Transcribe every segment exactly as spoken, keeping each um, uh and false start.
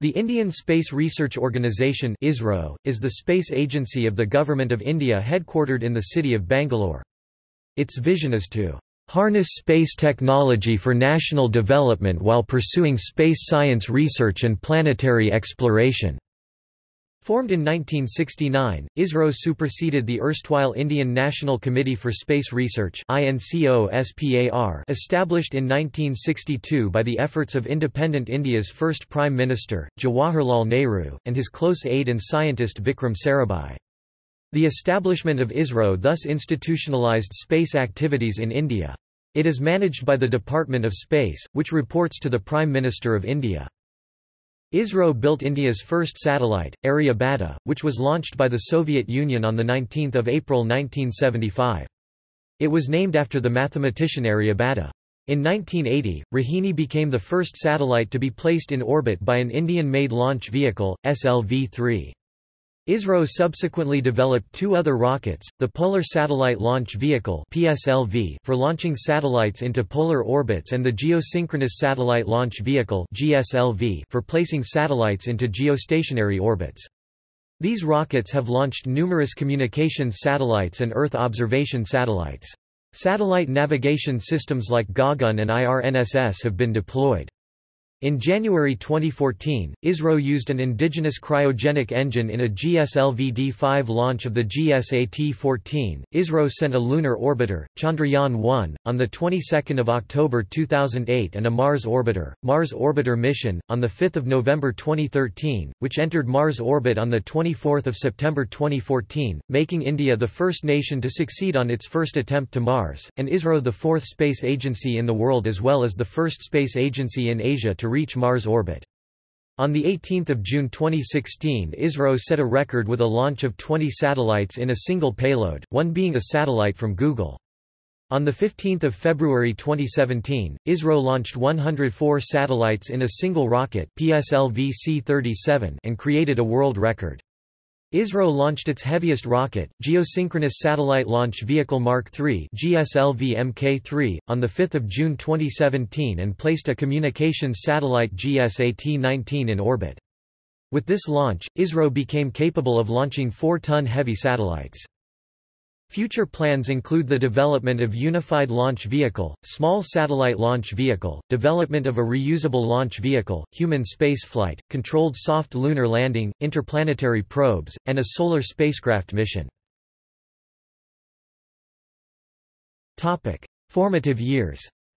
The Indian Space Research Organisation (ISRO) is the space agency of the Government of India headquartered in the city of Bangalore. Its vision is to harness space technology for national development while pursuing space science research and planetary exploration. Formed in nineteen sixty-nine, ISRO superseded the erstwhile Indian National Committee for Space Research established in nineteen sixty-two by the efforts of independent India's first Prime Minister, Jawaharlal Nehru, and his close aide and scientist Vikram Sarabhai. The establishment of ISRO thus institutionalized space activities in India. It is managed by the Department of Space, which reports to the Prime Minister of India. ISRO built India's first satellite, Aryabhata, which was launched by the Soviet Union on the nineteenth of April nineteen seventy-five. It was named after the mathematician Aryabhata. In nineteen eighty, Rohini became the first satellite to be placed in orbit by an Indian-made launch vehicle, S L V three. ISRO subsequently developed two other rockets, the Polar Satellite Launch Vehicle (P S L V) for launching satellites into polar orbits and the Geosynchronous Satellite Launch Vehicle (G S L V) for placing satellites into geostationary orbits. These rockets have launched numerous communications satellites and Earth observation satellites. Satellite navigation systems like Gagan and I R N S S have been deployed. In January twenty fourteen, ISRO used an indigenous cryogenic engine in a G S L V D five launch of the G S A T fourteen. ISRO sent a lunar orbiter, Chandrayaan one, on the twenty-second of October two thousand eight and a Mars orbiter, Mars Orbiter mission, on the fifth of November twenty thirteen, which entered Mars orbit on the twenty-fourth of September twenty fourteen, making India the first nation to succeed on its first attempt to Mars, and ISRO the fourth space agency in the world as well as the first space agency in Asia to reach Mars orbit. On the eighteenth of June twenty sixteen, ISRO set a record with a launch of twenty satellites in a single payload, one being a satellite from Google. On the fifteenth of February twenty seventeen, ISRO launched one hundred four satellites in a single rocket, P S L V C thirty-seven, and created a world record. ISRO launched its heaviest rocket, Geosynchronous Satellite Launch Vehicle Mark three (G S L V M K three), on the fifth of June twenty seventeen and placed a communications satellite G S A T nineteen in orbit. With this launch, ISRO became capable of launching four-ton heavy satellites. Future plans include the development of Unified Launch Vehicle, Small Satellite Launch Vehicle, development of a reusable launch vehicle, human spaceflight, controlled soft lunar landing, interplanetary probes, and a solar spacecraft mission. Topic: Formative years.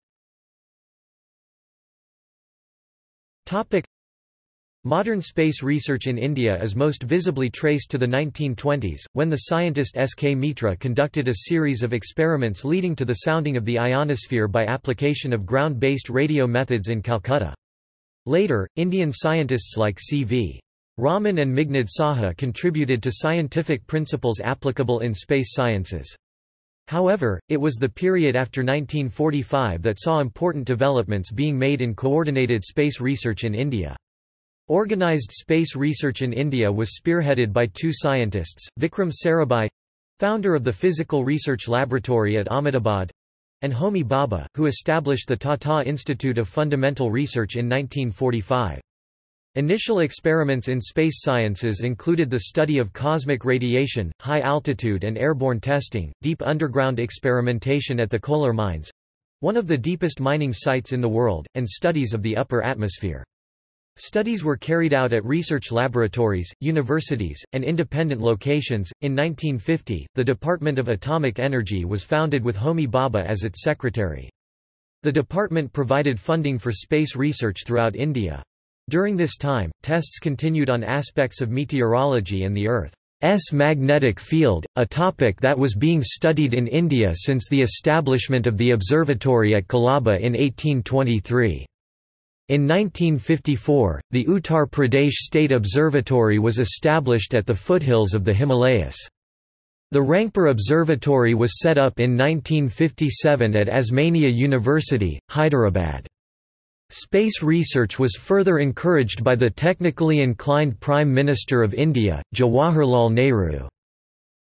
Topic: Modern space research in India is most visibly traced to the nineteen twenties, when the scientist S K Mitra conducted a series of experiments leading to the sounding of the ionosphere by application of ground-based radio methods in Calcutta. Later, Indian scientists like C V Raman and Meghnad Saha contributed to scientific principles applicable in space sciences. However, it was the period after nineteen forty-five that saw important developments being made in coordinated space research in India. Organised space research in India was spearheaded by two scientists, Vikram Sarabhai, founder of the Physical Research Laboratory at Ahmedabad, and Homi Bhabha, who established the Tata Institute of Fundamental Research in nineteen forty-five. Initial experiments in space sciences included the study of cosmic radiation, high altitude and airborne testing, deep underground experimentation at the Kolar mines, one of the deepest mining sites in the world, and studies of the upper atmosphere. Studies were carried out at research laboratories, universities, and independent locations. In nineteen fifty, the Department of Atomic Energy was founded with Homi Bhabha as its secretary. The department provided funding for space research throughout India. During this time, tests continued on aspects of meteorology and the Earth's magnetic field, a topic that was being studied in India since the establishment of the observatory at Colaba in eighteen twenty-three. In nineteen fifty-four, the Uttar Pradesh State Observatory was established at the foothills of the Himalayas. The Rangpur Observatory was set up in nineteen fifty-seven at Osmania University, Hyderabad. Space research was further encouraged by the technically inclined Prime Minister of India, Jawaharlal Nehru.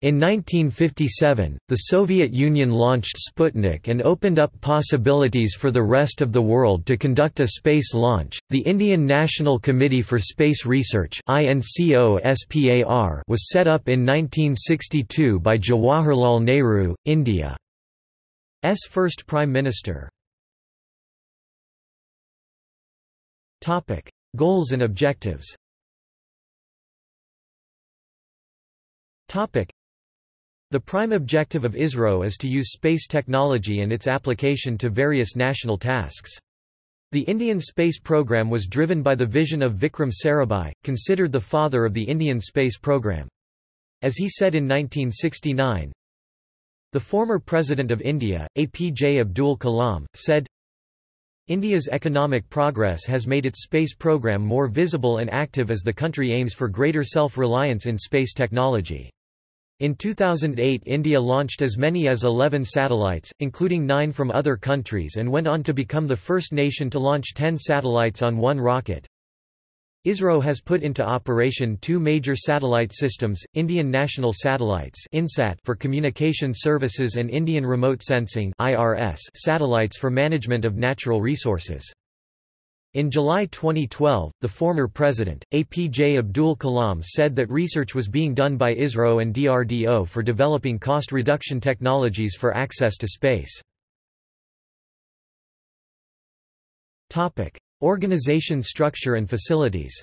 In nineteen fifty-seven, the Soviet Union launched Sputnik and opened up possibilities for the rest of the world to conduct a space launch. The Indian National Committee for Space Research (I N C O S P A R) was set up in nineteen sixty-two by Jawaharlal Nehru, India's first Prime Minister. Topic: Goals and objectives. Topic: The prime objective of ISRO is to use space technology and its application to various national tasks. The Indian space program was driven by the vision of Vikram Sarabhai, considered the father of the Indian space program. As he said in nineteen sixty-nine, the former President of India, A P J Abdul Kalam, said, "India's economic progress has made its space program more visible and active as the country aims for greater self-reliance in space technology." In two thousand eight, India launched as many as eleven satellites, including nine from other countries, and went on to become the first nation to launch ten satellites on one rocket. ISRO has put into operation two major satellite systems, Indian National Satellites (INSAT) for communication services and Indian Remote Sensing (I R S) satellites for management of natural resources. In July twenty twelve, the former president, A P J Abdul Kalam, said that research was being done by ISRO and D R D O for developing cost reduction technologies for access to space. Topic: Organization structure and facilities.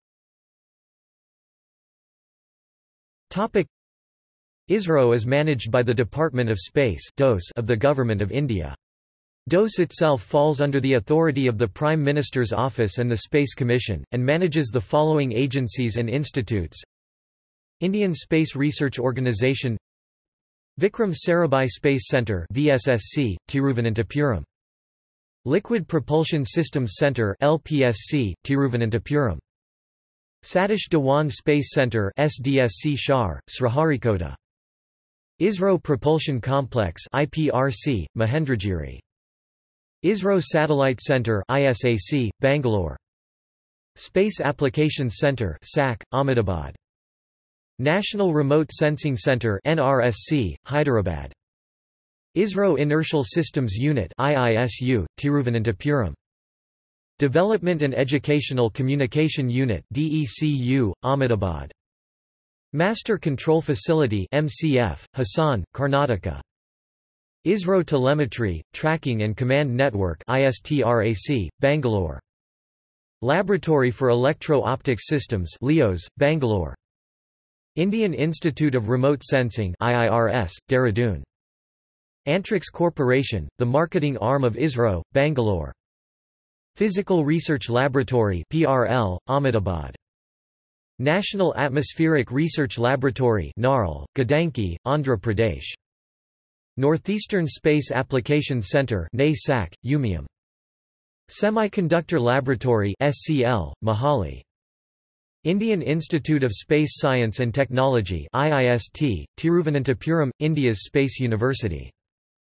Topic: ISRO is managed by the Department of Space (D O S) of the Government of India. D O S itself falls under the authority of the Prime Minister's Office and the Space Commission, and manages the following agencies and institutes: Indian Space Research Organisation, Vikram Sarabhai Space Centre (V S S C), Tiruvananthapuram, Liquid Propulsion Systems Centre (L P S C), Tiruvananthapuram, Satish Dhawan Space Centre (S D S C), Shar, Sriharikota, ISRO Propulsion Complex (I P R C), Mahendragiri, ISRO Satellite Centre (I S A C), Bangalore, Space Applications Centre (S A C), Ahmedabad, National Remote Sensing Centre (N R S C), Hyderabad, ISRO Inertial Systems Unit (I I S U), Tiruvananthapuram, Development and Educational Communication Unit (D E C U), Ahmedabad, Master Control Facility (M C F), Hassan, Karnataka, ISRO Telemetry, Tracking and Command Network (I S T R A C), Bangalore, Laboratory for Electro-Optic Systems (LEOS), Bangalore, Indian Institute of Remote Sensing (I I R S), Dehradun, Antrix Corporation, the marketing arm of ISRO, Bangalore, Physical Research Laboratory (P R L), Ahmedabad, National Atmospheric Research Laboratory (NARL), Gadanki, Andhra Pradesh, Northeastern Space Applications Centre (N A S A C), Umeam, Semiconductor Laboratory (S C L), Mohali, Indian Institute of Space Science and Technology (I I S T), Tiruvananthapuram, India's Space University.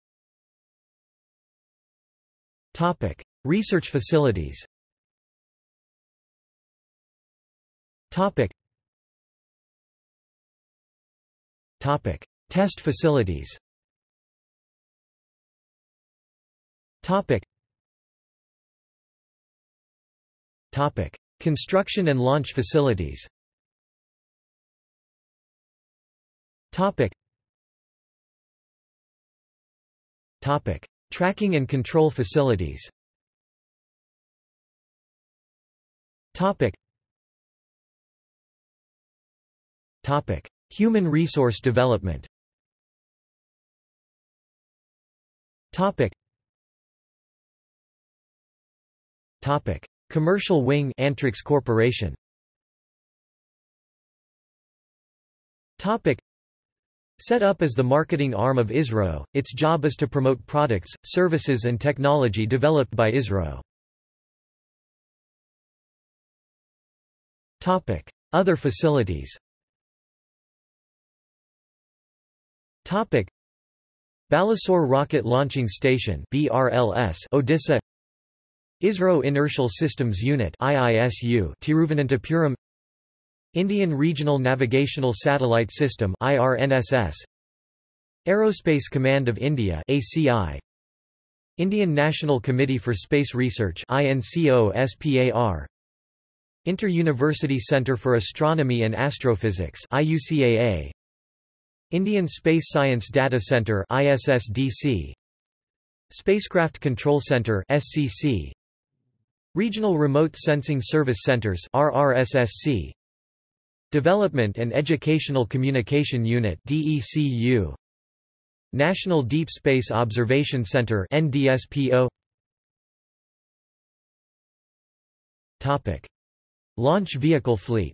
Topic: Research facilities. Topic: Topic: Test facilities. Topic: Topic: Construction and launch facilities. Topic: Topic: Tracking and control facilities. Topic: Topic: Human resource development. Topic: Topic: Commercial wing Antrix Corporation. Topic: Set up as the marketing arm of ISRO, its job is to promote products, services and technology developed by ISRO. Topic: Other facilities. Topic: Balasore Rocket Launching Station (B R L S), Odisha. ISRO Inertial Systems Unit (I I S U), Tiruvananthapuram. Indian Regional Navigational Satellite System (I R N S S), Aerospace Command of India (A C I), Indian National Committee for Space Research (I N C O S P A R), Inter-University Centre for Astronomy and Astrophysics (I U C A A), Indian Space Science Data Centre (I S S D C), Spacecraft Control Centre (S C C), Regional Remote Sensing Service Centres (R R S S C), Development and Educational Communication Unit (D E C U), National Deep Space Observation Center (N D S P O). Topic: Launch vehicle fleet.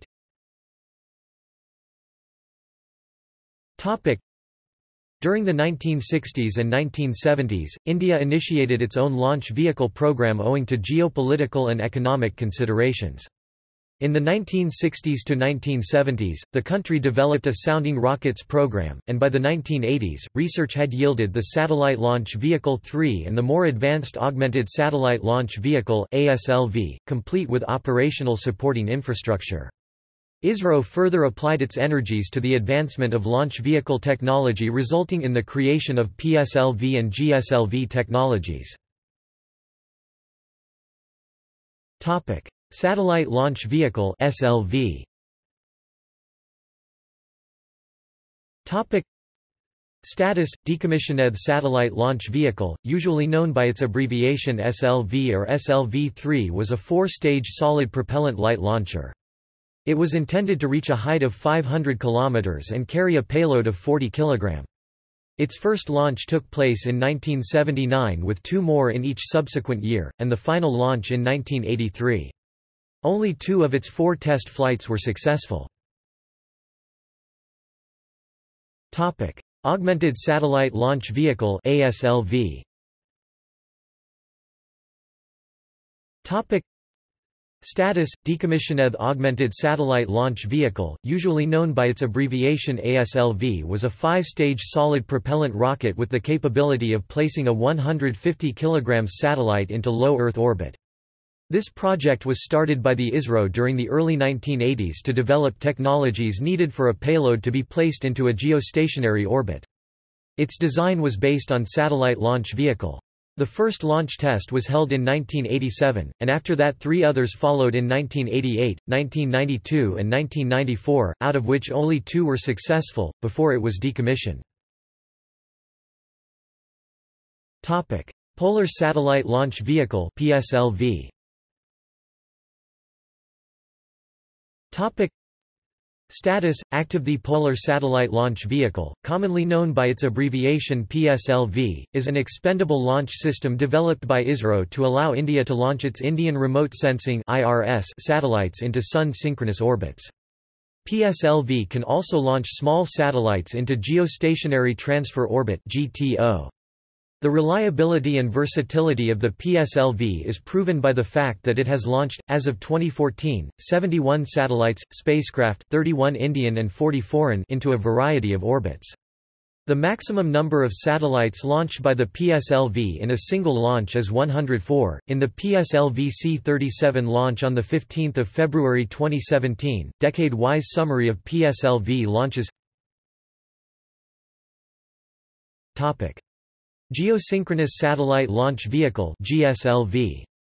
Topic: During the nineteen sixties and nineteen seventies, India initiated its own launch vehicle program owing to geopolitical and economic considerations. In the nineteen sixties to nineteen seventies, the country developed a sounding rockets program, and by the nineteen eighties, research had yielded the Satellite Launch Vehicle three and the more advanced Augmented Satellite Launch Vehicle (A S L V), complete with operational supporting infrastructure. ISRO further applied its energies to the advancement of launch vehicle technology, resulting in the creation of P S L V and G S L V technologies. Topic: Satellite Launch Vehicle (S L V). Topic: Status: Decommissioned Satellite Launch Vehicle, usually known by its abbreviation S L V or S L V three, was a four-stage solid propellant light launcher. It was intended to reach a height of five hundred kilometers and carry a payload of forty kilograms. Its first launch took place in nineteen seventy-nine with two more in each subsequent year, and the final launch in nineteen eighty-three. Only two of its four test flights were successful. Topic: Augmented Satellite Launch Vehicle (A S L V). Topic: Status: Decommissioned Augmented Satellite Launch Vehicle, usually known by its abbreviation A S L V, was a five-stage solid propellant rocket with the capability of placing a one hundred fifty kilogram satellite into low Earth orbit. This project was started by the ISRO during the early nineteen eighties to develop technologies needed for a payload to be placed into a geostationary orbit. Its design was based on Satellite Launch Vehicle. The first launch test was held in nineteen eighty-seven, and after that three others followed in nineteen eighty-eight, nineteen ninety-two and nineteen ninety-four, out of which only two were successful, before it was decommissioned. Polar Satellite Launch Vehicle (P S L V). Topic: Status: Active. The Polar Satellite Launch Vehicle, commonly known by its abbreviation P S L V, is an expendable launch system developed by ISRO to allow India to launch its Indian Remote Sensing (I R S) satellites into Sun-synchronous orbits. P S L V can also launch small satellites into Geostationary Transfer Orbit (G T O). The reliability and versatility of the P S L V is proven by the fact that it has launched, as of twenty fourteen, seventy-one satellites, spacecraft thirty-one Indian and forty foreign into a variety of orbits. The maximum number of satellites launched by the P S L V in a single launch is one hundred four. In the P S L V C thirty-seven launch on the fifteenth of February twenty seventeen, decade-wise summary of P S L V launches. Topic: Geosynchronous Satellite Launch Vehicle (G S L V).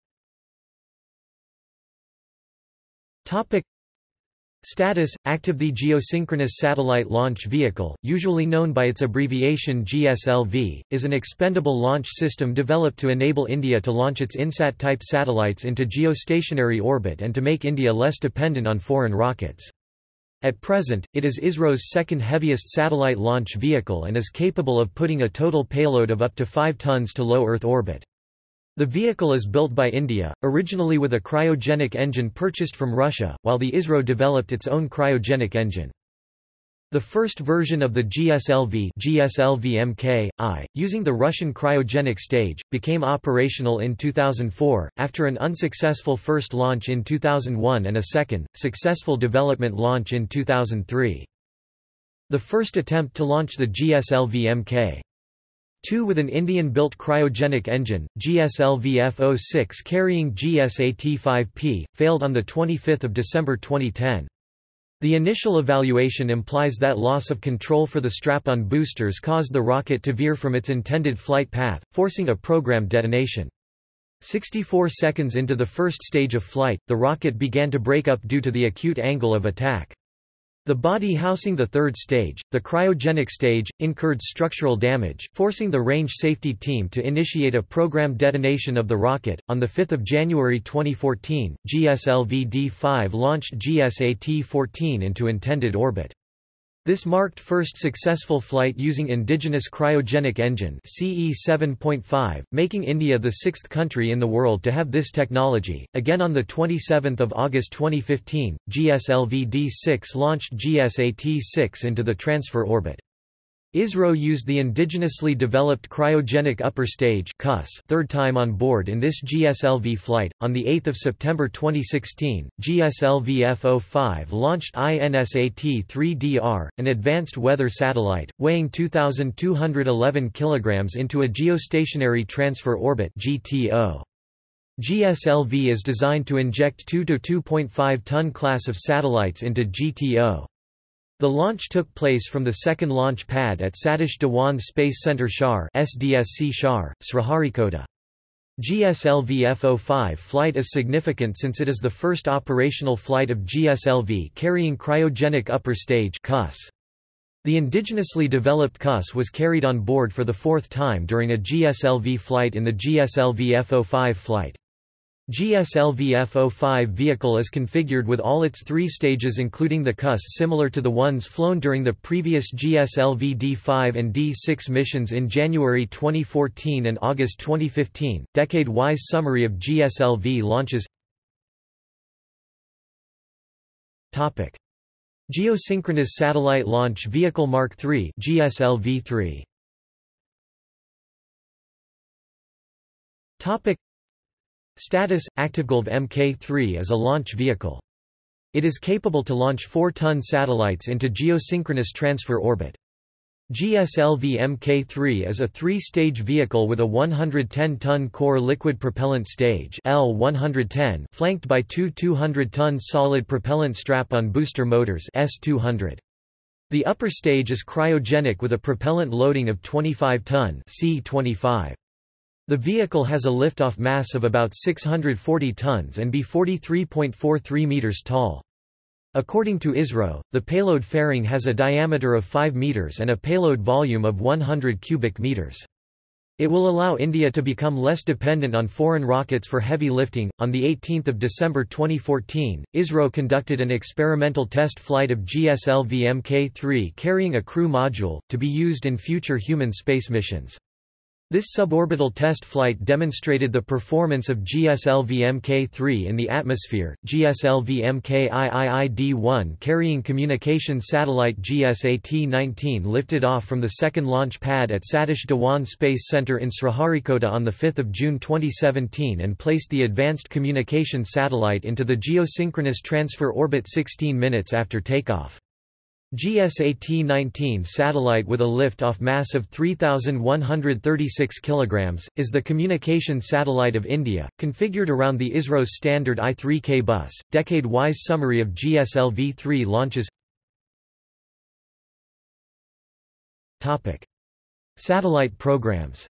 Topic: Status: Active. The Geosynchronous Satellite Launch Vehicle, usually known by its abbreviation G S L V, is an expendable launch system developed to enable India to launch its INSAT-type satellites into geostationary orbit and to make India less dependent on foreign rockets. At present, it is ISRO's second heaviest satellite launch vehicle and is capable of putting a total payload of up to five tons to low Earth orbit. The vehicle is built by India, originally with a cryogenic engine purchased from Russia, while the ISRO developed its own cryogenic engine. The first version of the G S L V G S L V M K I, using the Russian cryogenic stage, became operational in two thousand four, after an unsuccessful first launch in two thousand one and a second, successful development launch in two thousand three. The first attempt to launch the G S L V M K two with an Indian-built cryogenic engine, G S L V F zero six carrying G S A T five P, failed on the twenty-fifth of December twenty ten. The initial evaluation implies that loss of control for the strap-on boosters caused the rocket to veer from its intended flight path, forcing a programmed detonation. sixty-four seconds into the first stage of flight, the rocket began to break up due to the acute angle of attack. The body housing the third stage, the cryogenic stage, incurred structural damage, forcing the range safety team to initiate a programmed detonation of the rocket. On the fifth of January twenty fourteen, G S L V D five launched G S A T fourteen into intended orbit. This marked first successful flight using indigenous cryogenic engine C E seven point five, making India the sixth country in the world to have this technology. Again on the twenty-seventh of August twenty fifteen, G S L V D six launched G S A T six into the transfer orbit. ISRO used the indigenously developed cryogenic upper stage C U S third time on board in this G S L V flight. On the eighth of September twenty sixteen, G S L V F zero five launched I N S A T three D R, an advanced weather satellite, weighing two thousand two hundred eleven kilograms into a geostationary transfer orbit (G T O). G S L V is designed to inject two to two point five ton class of satellites into G T O. The launch took place from the second launch pad at Satish Dhawan Space Center Shar S D S C Shar, Sriharikota. G S L V F zero five flight is significant since it is the first operational flight of G S L V carrying cryogenic upper stage C U S. The indigenously developed C U S was carried on board for the fourth time during a G S L V flight in the G S L V F zero five flight. G S L V F zero five vehicle is configured with all its three stages including the C U S similar to the ones flown during the previous G S L V D five and D six missions in January twenty fourteen and August twenty fifteen. Decade-wise summary of G S L V launches. Topic: Geosynchronous Satellite Launch Vehicle Mark three G S L V three. Topic: Status – ActiveGolv M K three is a launch vehicle. It is capable to launch four ton satellites into geosynchronous transfer orbit. G S L V M K three is a three-stage vehicle with a one hundred ten ton core liquid propellant stage L one hundred ten flanked by two two hundred ton solid propellant strap-on booster motors S two hundred. The upper stage is cryogenic with a propellant loading of twenty-five ton C twenty-five. The vehicle has a liftoff mass of about six hundred forty tons and be forty-three point four three meters tall. According to ISRO, the payload fairing has a diameter of five meters and a payload volume of one hundred cubic meters. It will allow India to become less dependent on foreign rockets for heavy lifting. On the eighteenth of December twenty fourteen, ISRO conducted an experimental test flight of G S L V M K three carrying a crew module, to be used in future human space missions. This suborbital test flight demonstrated the performance of G S L V M K three in the atmosphere. G S L V M K three I D one carrying communication satellite G S A T nineteen lifted off from the second launch pad at Satish Dhawan Space Center in Sriharikota on the fifth of June twenty seventeen and placed the advanced communication satellite into the geosynchronous transfer orbit sixteen minutes after takeoff. G S A T nineteen satellite with a lift-off mass of three thousand one hundred thirty-six kilograms, is the communication satellite of India, configured around the ISRO's standard I three K bus. Decade-wise summary of G S L V three launches. Topic: Satellite programs.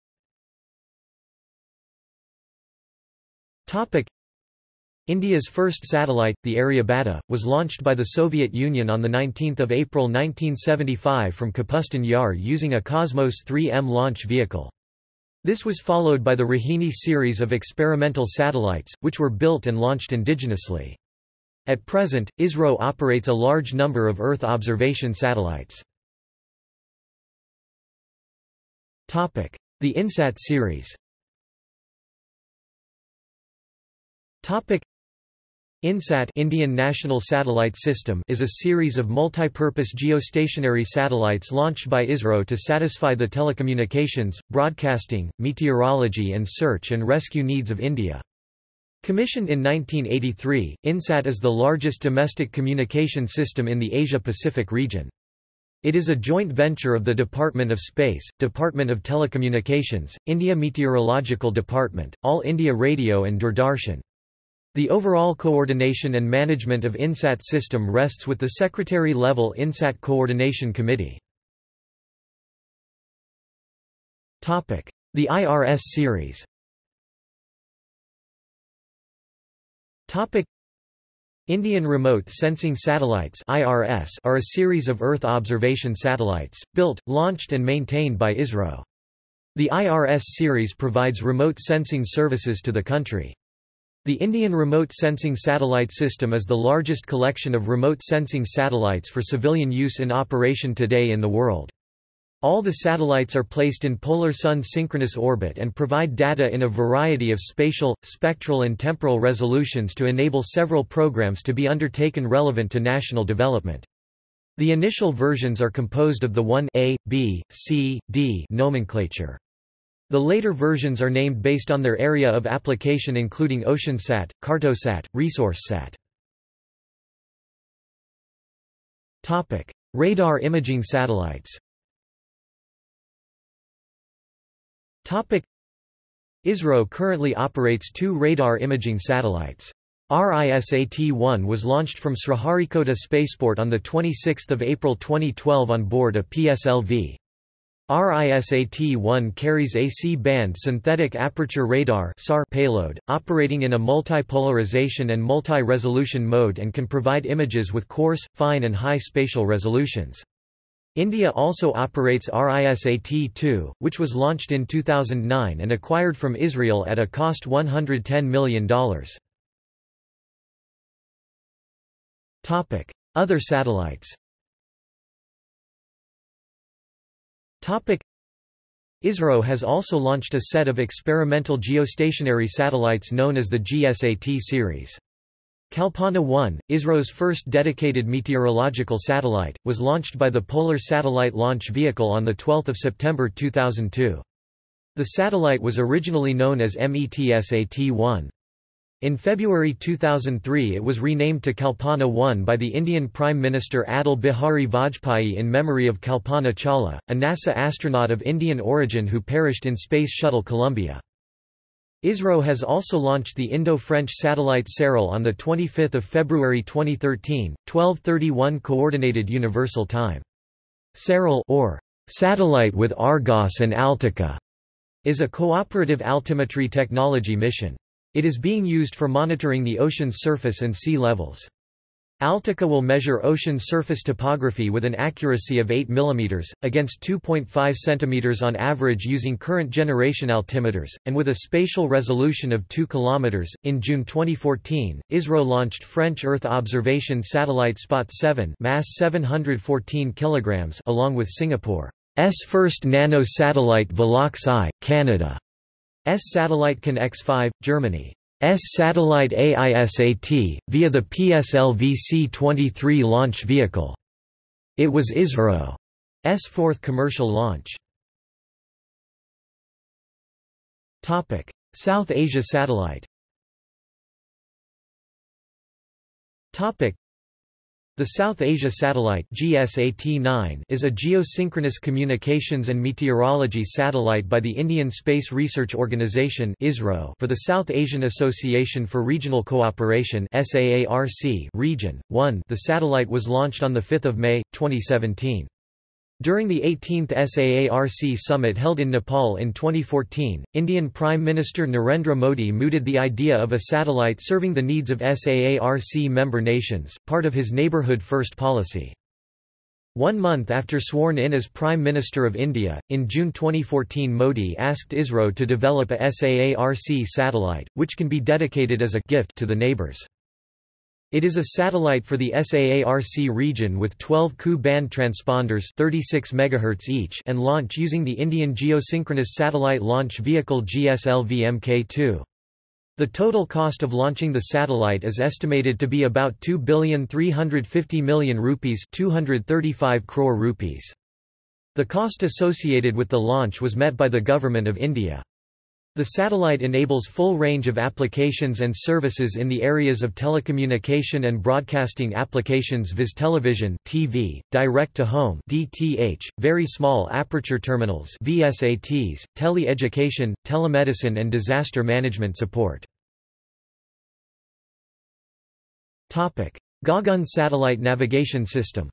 Topic: India's first satellite, the Aryabhata, was launched by the Soviet Union on the nineteenth of April nineteen seventy-five from Kapustan Yar using a Cosmos three M launch vehicle. This was followed by the Rohini series of experimental satellites, which were built and launched indigenously. At present, ISRO operates a large number of Earth observation satellites. The INSAT series. INSAT Indian National Satellite System is a series of multipurpose geostationary satellites launched by ISRO to satisfy the telecommunications, broadcasting, meteorology and search and rescue needs of India. Commissioned in nineteen eighty-three, INSAT is the largest domestic communication system in the Asia-Pacific region. It is a joint venture of the Department of Space, Department of Telecommunications, India Meteorological Department, All India Radio and Doordarshan. The overall coordination and management of INSAT system rests with the Secretary-level INSAT Coordination Committee. The I R S series. Indian Remote Sensing Satellites (I R S) are a series of Earth observation satellites, built, launched and maintained by ISRO. The I R S series provides remote sensing services to the country. The Indian Remote Sensing Satellite System is the largest collection of remote sensing satellites for civilian use in operation today in the world. All the satellites are placed in polar sun synchronous orbit and provide data in a variety of spatial, spectral and temporal resolutions to enable several programs to be undertaken relevant to national development. The initial versions are composed of the one A, B, C, D nomenclature. The later versions are named based on their area of application, including OceanSat, Cartosat, ResourceSat. Topic: Radar imaging satellites. Topic: ISRO currently operates two radar imaging satellites. RISAT one was launched from Sriharikota Spaceport on the twenty-sixth of April twenty twelve on board a P S L V. RISAT one carries a C-band synthetic aperture radar (S A R) payload, operating in a multipolarization and multi-resolution mode and can provide images with coarse, fine and high spatial resolutions. India also operates RISAT two, which was launched in two thousand nine and acquired from Israel at a cost one hundred ten million dollars. Other satellites. ISRO has also launched a set of experimental geostationary satellites known as the G S A T series. Kalpana one, ISRO's first dedicated meteorological satellite, was launched by the Polar Satellite Launch Vehicle on the twelfth of September two thousand two. The satellite was originally known as METSAT one. In February two thousand three it was renamed to Kalpana one by the Indian Prime Minister Atal Bihari Vajpayee in memory of Kalpana Chawla, a NASA astronaut of Indian origin who perished in Space Shuttle Columbia. ISRO has also launched the Indo-French satellite SAREL on the twenty-fifth of February twenty thirteen, twelve thirty-one Coordinated Universal Time. SAREL, or Satellite with Argos and Altica, is a cooperative altimetry technology mission. It is being used for monitoring the ocean's surface and sea levels. Altica will measure ocean surface topography with an accuracy of eight millimeters, against two point five centimeters on average using current generation altimeters, and with a spatial resolution of two kilometers. In June twenty fourteen, ISRO launched French Earth observation satellite Spot seven, mass seven hundred fourteen kilograms, along with Singapore's first nano-satellite Velox I, Canada's satellite Can X five, Germany. S satellite AISAT, via the P S L V C twenty-three launch vehicle. It was ISRO's fourth commercial launch. South Asia satellite. The South Asia Satellite (G S A T nine) is a geosynchronous communications and meteorology satellite by the Indian Space Research Organisation (ISRO) for the South Asian Association for Regional Cooperation (S A A R C) Region one. The satellite was launched on the fifth of May, twenty seventeen. During the eighteenth S A A R C summit held in Nepal in twenty fourteen, Indian Prime Minister Narendra Modi mooted the idea of a satellite serving the needs of S A A R C member nations, part of his Neighbourhood First policy. One month after sworn in as Prime Minister of India, in June twenty fourteen Modi asked ISRO to develop a S A A R C satellite, which can be dedicated as a gift to the neighbours. It is a satellite for the S A A R C region with twelve Ku-band transponders thirty-six megahertz each and launch using the Indian Geosynchronous Satellite Launch Vehicle G S L V M K two. The total cost of launching the satellite is estimated to be about two billion three hundred fifty million rupees, two hundred thirty-five crore rupees. The cost associated with the launch was met by the Government of India. The satellite enables full range of applications and services in the areas of telecommunication and broadcasting applications, viz television, T V, direct-to-home (D T H), very small aperture terminals (V S A Ts), tele-education, telemedicine and disaster management support. Gaggan satellite navigation system.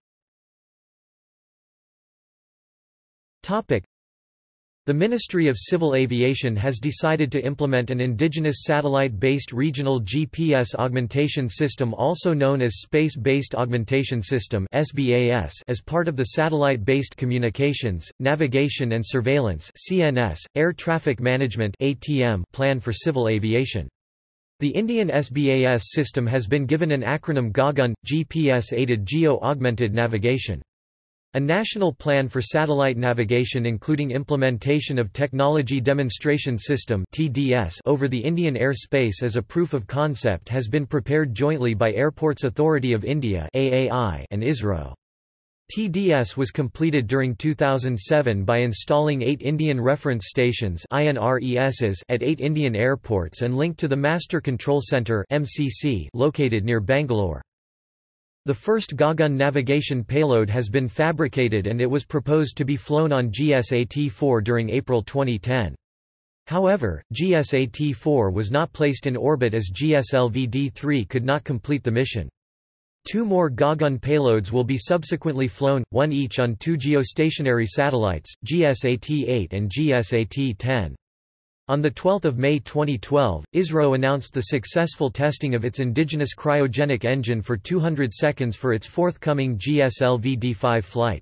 The Ministry of Civil Aviation has decided to implement an indigenous satellite-based regional G P S augmentation system, also known as Space-Based Augmentation System (S B A S), as part of the Satellite-Based Communications, Navigation and Surveillance (C N S), Air Traffic Management (A T M) plan for civil aviation. The Indian S B A S system has been given an acronym Gaggan, G P S-aided geo-augmented navigation. A national plan for satellite navigation including implementation of Technology Demonstration System (T D S) over the Indian air space as a proof of concept has been prepared jointly by Airports Authority of India (A A I) and ISRO. T D S was completed during two thousand seven by installing eight Indian reference stations (I N R E Ss) at eight Indian airports and linked to the Master Control Centre (M C C) located near Bangalore. The first Gaggan navigation payload has been fabricated and it was proposed to be flown on G S A T four during April twenty ten. However, G S A T four was not placed in orbit as G S L V D three could not complete the mission. Two more Gaggan payloads will be subsequently flown, one each on two geostationary satellites, G S A T eight and G S A T ten. On the twelfth of May twenty twelve, ISRO announced the successful testing of its indigenous cryogenic engine for two hundred seconds for its forthcoming G S L V D five flight.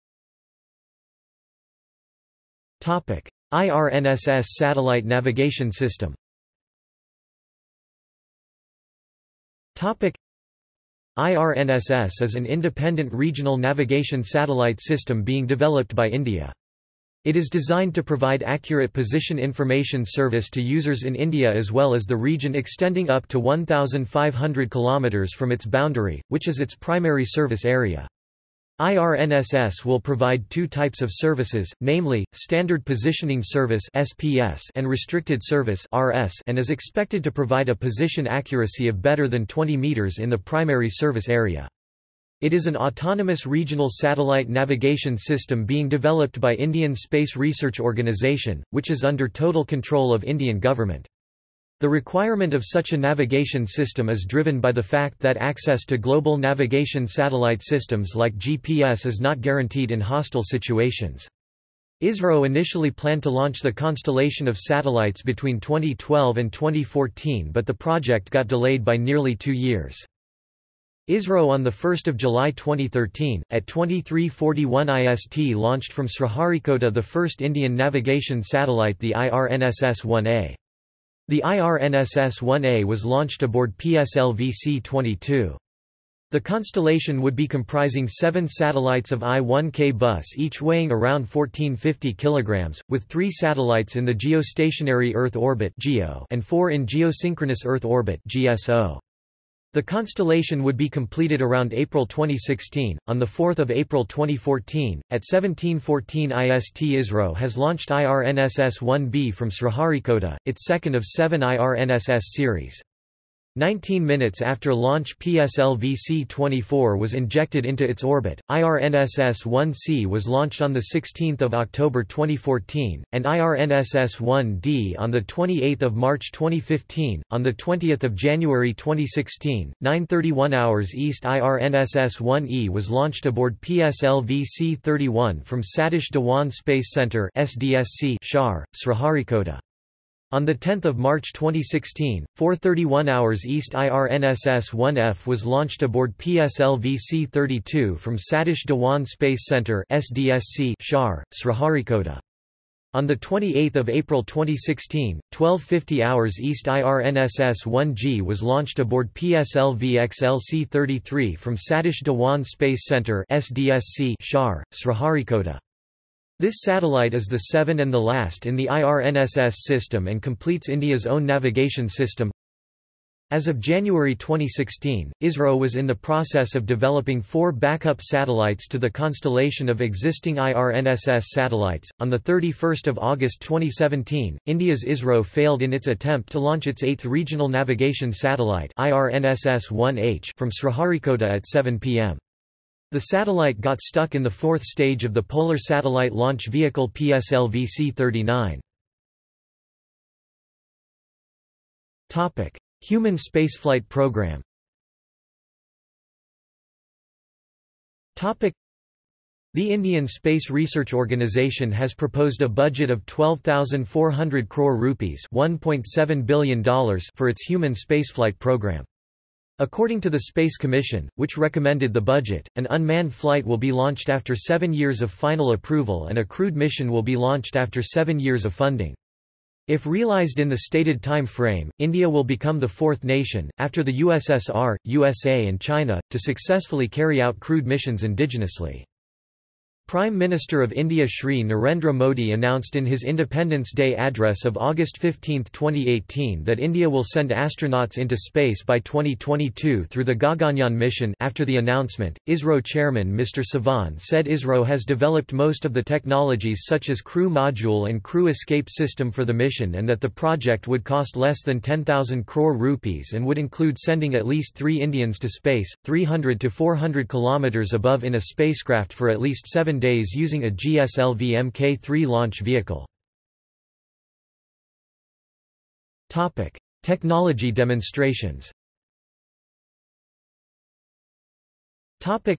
I R N S S satellite navigation system. I R N S S is an independent regional navigation satellite system being developed by India. It is designed to provide accurate position information service to users in India as well as the region extending up to one thousand five hundred kilometers from its boundary, which is its primary service area. I R N S S will provide two types of services, namely, Standard Positioning Service (S P S) and Restricted Service (R S), and is expected to provide a position accuracy of better than twenty meters in the primary service area. It is an autonomous regional satellite navigation system being developed by Indian Space Research Organisation, which is under total control of Indian government. The requirement of such a navigation system is driven by the fact that access to global navigation satellite systems like G P S is not guaranteed in hostile situations. ISRO initially planned to launch the constellation of satellites between twenty twelve and twenty fourteen, but the project got delayed by nearly two years. ISRO on the first of July twenty thirteen, at twenty-three forty-one I S T launched from Sriharikota the first Indian navigation satellite, the I R N S S one A. The I R N S S one A was launched aboard P S L V C twenty-two. The constellation would be comprising seven satellites of I one K bus, each weighing around fourteen fifty kilograms, with three satellites in the geostationary Earth orbit (GEO) and four in geosynchronous Earth orbit (G S O). The constellation would be completed around April twenty sixteen. On the fourth of April twenty fourteen, at seventeen fourteen I S T, ISRO has launched I R N S S one B from Sriharikota, its second of seven I R N S S series. nineteen minutes after launch, P S L V C twenty-four was injected into its orbit. I R N S S one C was launched on the sixteenth of October twenty fourteen, and I R N S S one D on the twenty-eighth of March twenty fifteen. On the twentieth of January twenty sixteen, nine thirty-one hours East, I R N S S one E was launched aboard P S L V C thirty-one from Satish Dhawan Space Centre (S D S C), Shar, Sriharikota. On the tenth of March twenty sixteen, four thirty-one hours East, I R N S S one F was launched aboard P S L V C thirty-two from Satish Dhawan Space Centre (S D S C), Shar, Sriharikota. On the twenty-eighth of April twenty sixteen, twelve fifty hours East, I R N S S one G was launched aboard P S L V X L C thirty-three from Satish Dhawan Space Centre (S D S C), Shar, Sriharikota. This satellite is the seventh and the last in the I R N S S system and completes India's own navigation system. As of January twenty sixteen, ISRO was in the process of developing four backup satellites to the constellation of existing I R N S S satellites. On the thirty-first of August twenty seventeen, India's ISRO failed in its attempt to launch its eighth regional navigation satellite I R N S S one H from Sriharikota at seven p m The satellite got stuck in the fourth stage of the Polar Satellite Launch Vehicle P S L V C thirty-nine. Human spaceflight program. The Indian Space Research Organisation has proposed a budget of twelve thousand four hundred crore rupees one point seven billion dollars for its human spaceflight program. According to the Space Commission, which recommended the budget, an unmanned flight will be launched after seven years of final approval and a crewed mission will be launched after seven years of funding. If realized in the stated time frame, India will become the fourth nation, after the U S S R, U S A and China, to successfully carry out crewed missions indigenously. Prime Minister of India Shri Narendra Modi announced in his Independence Day address of August fifteenth twenty eighteen that India will send astronauts into space by twenty twenty-two through the Gaganyaan mission. After the announcement, ISRO chairman Mister Sivan said ISRO has developed most of the technologies such as crew module and crew escape system for the mission and that the project would cost less than ten thousand crore rupees and would include sending at least three Indians to space, three hundred to four hundred kilometers above in a spacecraft for at least seven days using a G S L V M K three launch vehicle. Topic: Technology demonstrations. Topic: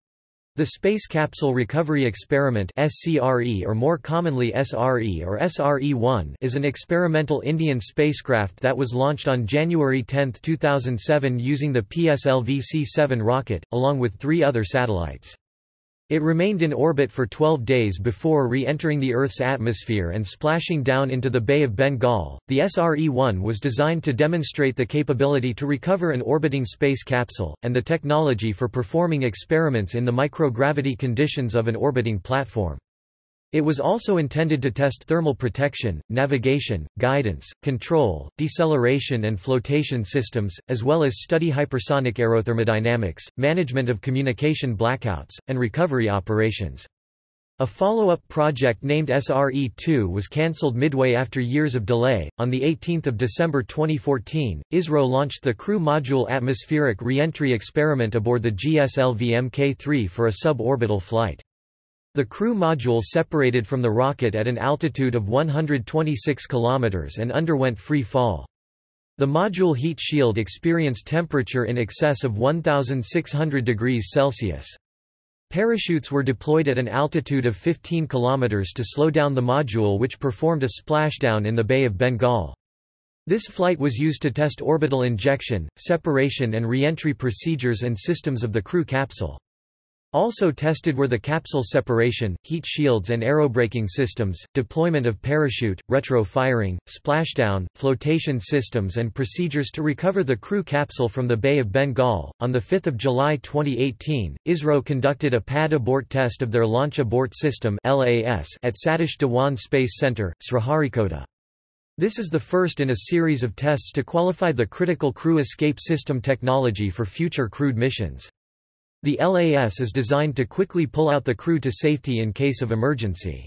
The Space Capsule Recovery Experiment (S C R E) or more commonly S R E or S R E one is an experimental Indian spacecraft that was launched on January tenth two thousand seven using the P S L V C seven rocket, along with three other satellites. It remained in orbit for twelve days before re-entering the Earth's atmosphere and splashing down into the Bay of Bengal. The S R E one was designed to demonstrate the capability to recover an orbiting space capsule, and the technology for performing experiments in the microgravity conditions of an orbiting platform. It was also intended to test thermal protection, navigation, guidance, control, deceleration and flotation systems, as well as study hypersonic aerothermodynamics, management of communication blackouts, and recovery operations. A follow-up project named S R E two was cancelled midway after years of delay. On the eighteenth of December twenty fourteen, ISRO launched the Crew Module Atmospheric Re-entry Experiment aboard the G S L V M K three for a suborbital flight. The crew module separated from the rocket at an altitude of one hundred twenty-six kilometers and underwent free fall. The module heat shield experienced temperature in excess of one thousand six hundred degrees Celsius. Parachutes were deployed at an altitude of fifteen kilometers to slow down the module, which performed a splashdown in the Bay of Bengal. This flight was used to test orbital injection, separation and re-entry procedures and systems of the crew capsule. Also tested were the capsule separation, heat shields and aerobraking systems, deployment of parachute, retro-firing, splashdown, flotation systems and procedures to recover the crew capsule from the Bay of Bengal. On the fifth of July twenty eighteen, ISRO conducted a pad abort test of their Launch Abort System (L A S) at Satish Dhawan Space Centre, Sriharikota. This is the first in a series of tests to qualify the critical crew escape system technology for future crewed missions. The L A S is designed to quickly pull out the crew to safety in case of emergency.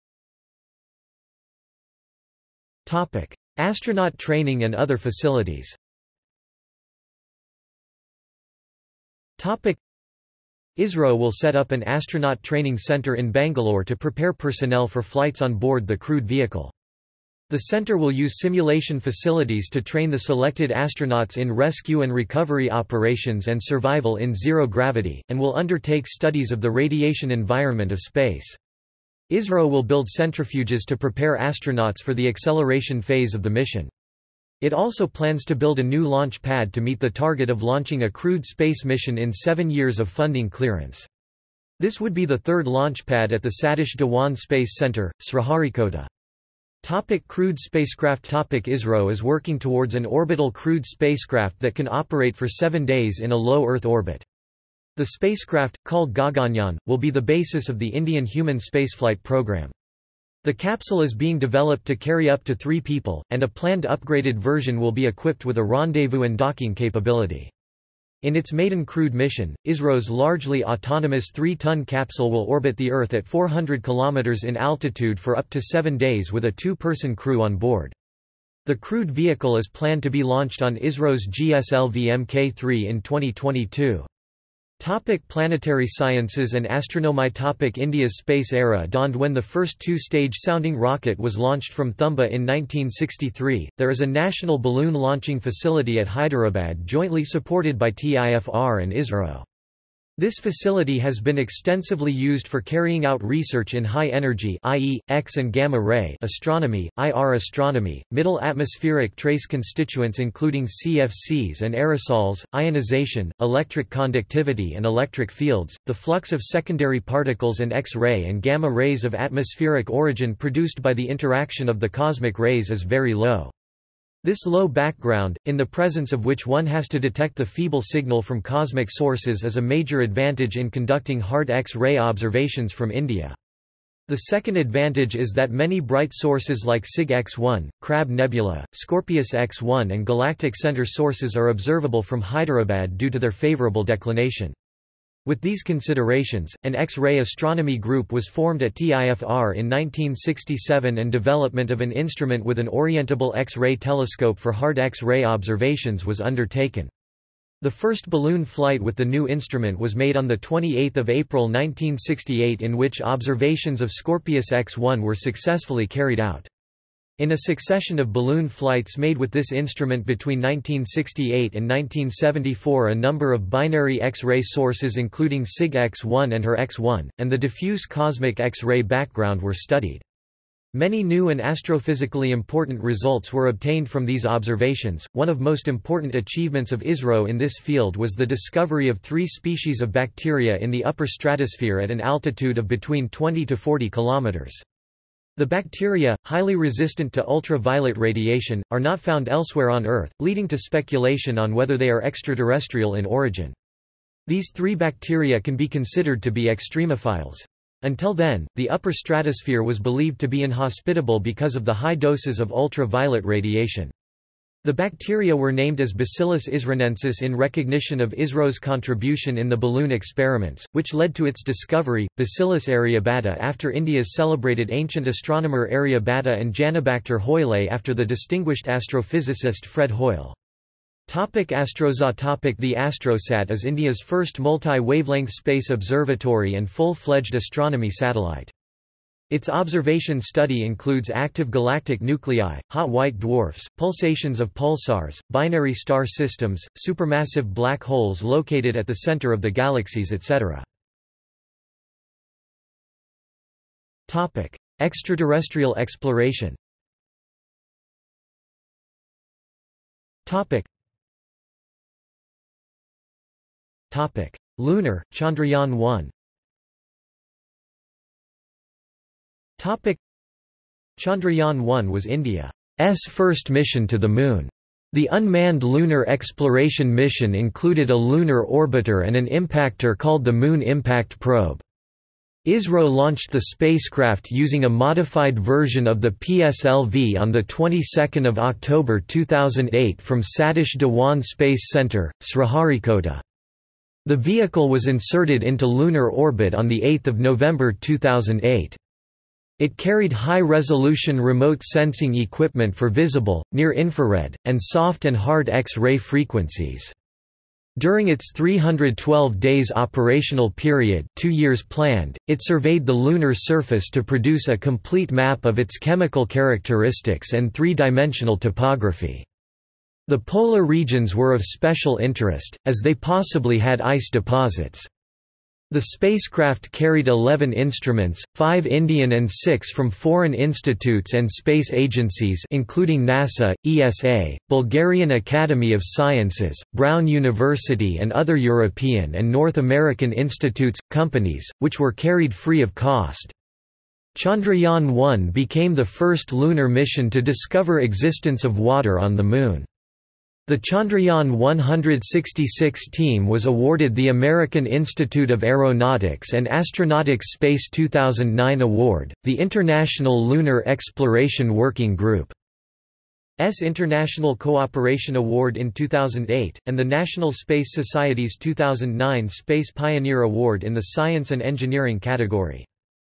Topic: Astronaut training and other facilities. Topic: ISRO will set up an astronaut training center in Bangalore to prepare personnel for flights on board the crewed vehicle. The center will use simulation facilities to train the selected astronauts in rescue and recovery operations and survival in zero gravity, and will undertake studies of the radiation environment of space. ISRO will build centrifuges to prepare astronauts for the acceleration phase of the mission. It also plans to build a new launch pad to meet the target of launching a crewed space mission in seven years of funding clearance. This would be the third launch pad at the Satish Dhawan Space Centre, Sriharikota. Topic: crewed spacecraft. Topic: ISRO is working towards an orbital crewed spacecraft that can operate for seven days in a low Earth orbit. The spacecraft, called Gaganyaan, will be the basis of the Indian human spaceflight program. The capsule is being developed to carry up to three people, and a planned upgraded version will be equipped with a rendezvous and docking capability. In its maiden crewed mission, ISRO's largely autonomous three-ton capsule will orbit the Earth at four hundred kilometers in altitude for up to seven days with a two-person crew on board. The crewed vehicle is planned to be launched on ISRO's G S L V M K three in twenty twenty-two. Topic: planetary sciences and astronomy. Topic: India's space era dawned when the first two-stage sounding rocket was launched from Thumba in nineteen sixty-three. There is a national balloon launching facility at Hyderabad jointly supported by T I F R and ISRO. This facility has been extensively used for carrying out research in high-energy that is, X and gamma-ray astronomy, I R astronomy, middle atmospheric trace constituents including C F Cs and aerosols, ionization, electric conductivity and electric fields, the flux of secondary particles and X-ray and gamma rays of atmospheric origin produced by the interaction of the cosmic rays is very low. This low background, in the presence of which one has to detect the feeble signal from cosmic sources, is a major advantage in conducting hard X-ray observations from India. The second advantage is that many bright sources like SIG X one, Crab Nebula, Scorpius X one and Galactic Center sources are observable from Hyderabad due to their favorable declination. With these considerations, an X-ray astronomy group was formed at T I F R in nineteen sixty-seven and development of an instrument with an orientable X-ray telescope for hard X-ray observations was undertaken. The first balloon flight with the new instrument was made on the twenty-eighth of April nineteen sixty-eight, in which observations of Scorpius X one were successfully carried out. In a succession of balloon flights made with this instrument between nineteen sixty-eight and nineteen seventy-four, a number of binary X-ray sources including SIG X one and H E R X one, and the diffuse cosmic X-ray background were studied. Many new and astrophysically important results were obtained from these observations. One of most important achievements of ISRO in this field was the discovery of three species of bacteria in the upper stratosphere at an altitude of between twenty to forty kilometers. The bacteria, highly resistant to ultraviolet radiation, are not found elsewhere on Earth, leading to speculation on whether they are extraterrestrial in origin. These three bacteria can be considered to be extremophiles. Until then, the upper stratosphere was believed to be inhospitable because of the high doses of ultraviolet radiation. The bacteria were named as Bacillus israenensis in recognition of ISRO's contribution in the balloon experiments, which led to its discovery, Bacillus aryabhata after India's celebrated ancient astronomer Aryabhata and Janabacter Hoyle after the distinguished astrophysicist Fred Hoyle. Topic Astrosat. Topic The Astrosat is India's first multi-wavelength space observatory and full-fledged astronomy satellite. Its observation study includes active galactic nuclei, hot white dwarfs, pulsations of pulsars, binary star systems, supermassive black holes located at the center of the galaxies, et cetera. Topic: Extraterrestrial exploration. Topic. Topic: Lunar, Chandrayaan one. Topic: Chandrayaan one was India's first mission to the Moon. The unmanned lunar exploration mission included a lunar orbiter and an impactor called the Moon Impact Probe. ISRO launched the spacecraft using a modified version of the P S L V on the twenty-second of October two thousand eight from Satish Dhawan Space Center, Sriharikota. The vehicle was inserted into lunar orbit on the eighth of November two thousand eight. It carried high-resolution remote sensing equipment for visible, near-infrared, and soft and hard X-ray frequencies. During its three hundred twelve days operational period, two years planned, it surveyed the lunar surface to produce a complete map of its chemical characteristics and three-dimensional topography. The polar regions were of special interest, as they possibly had ice deposits. The spacecraft carried eleven instruments, five Indian and six from foreign institutes and space agencies including NASA, E S A, Bulgarian Academy of Sciences, Brown University and other European and North American institutes, companies, which were carried free of cost. Chandrayaan one became the first lunar mission to discover existence of water on the Moon. The Chandrayaan one sixty-six team was awarded the American Institute of Aeronautics and Astronautics Space two thousand nine Award, the International Lunar Exploration Working Group's International Cooperation Award in two thousand eight, and the National Space Society's two thousand nine Space Pioneer Award in the Science and Engineering category.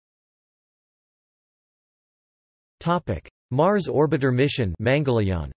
Mars Orbiter Mission Mangalyaan.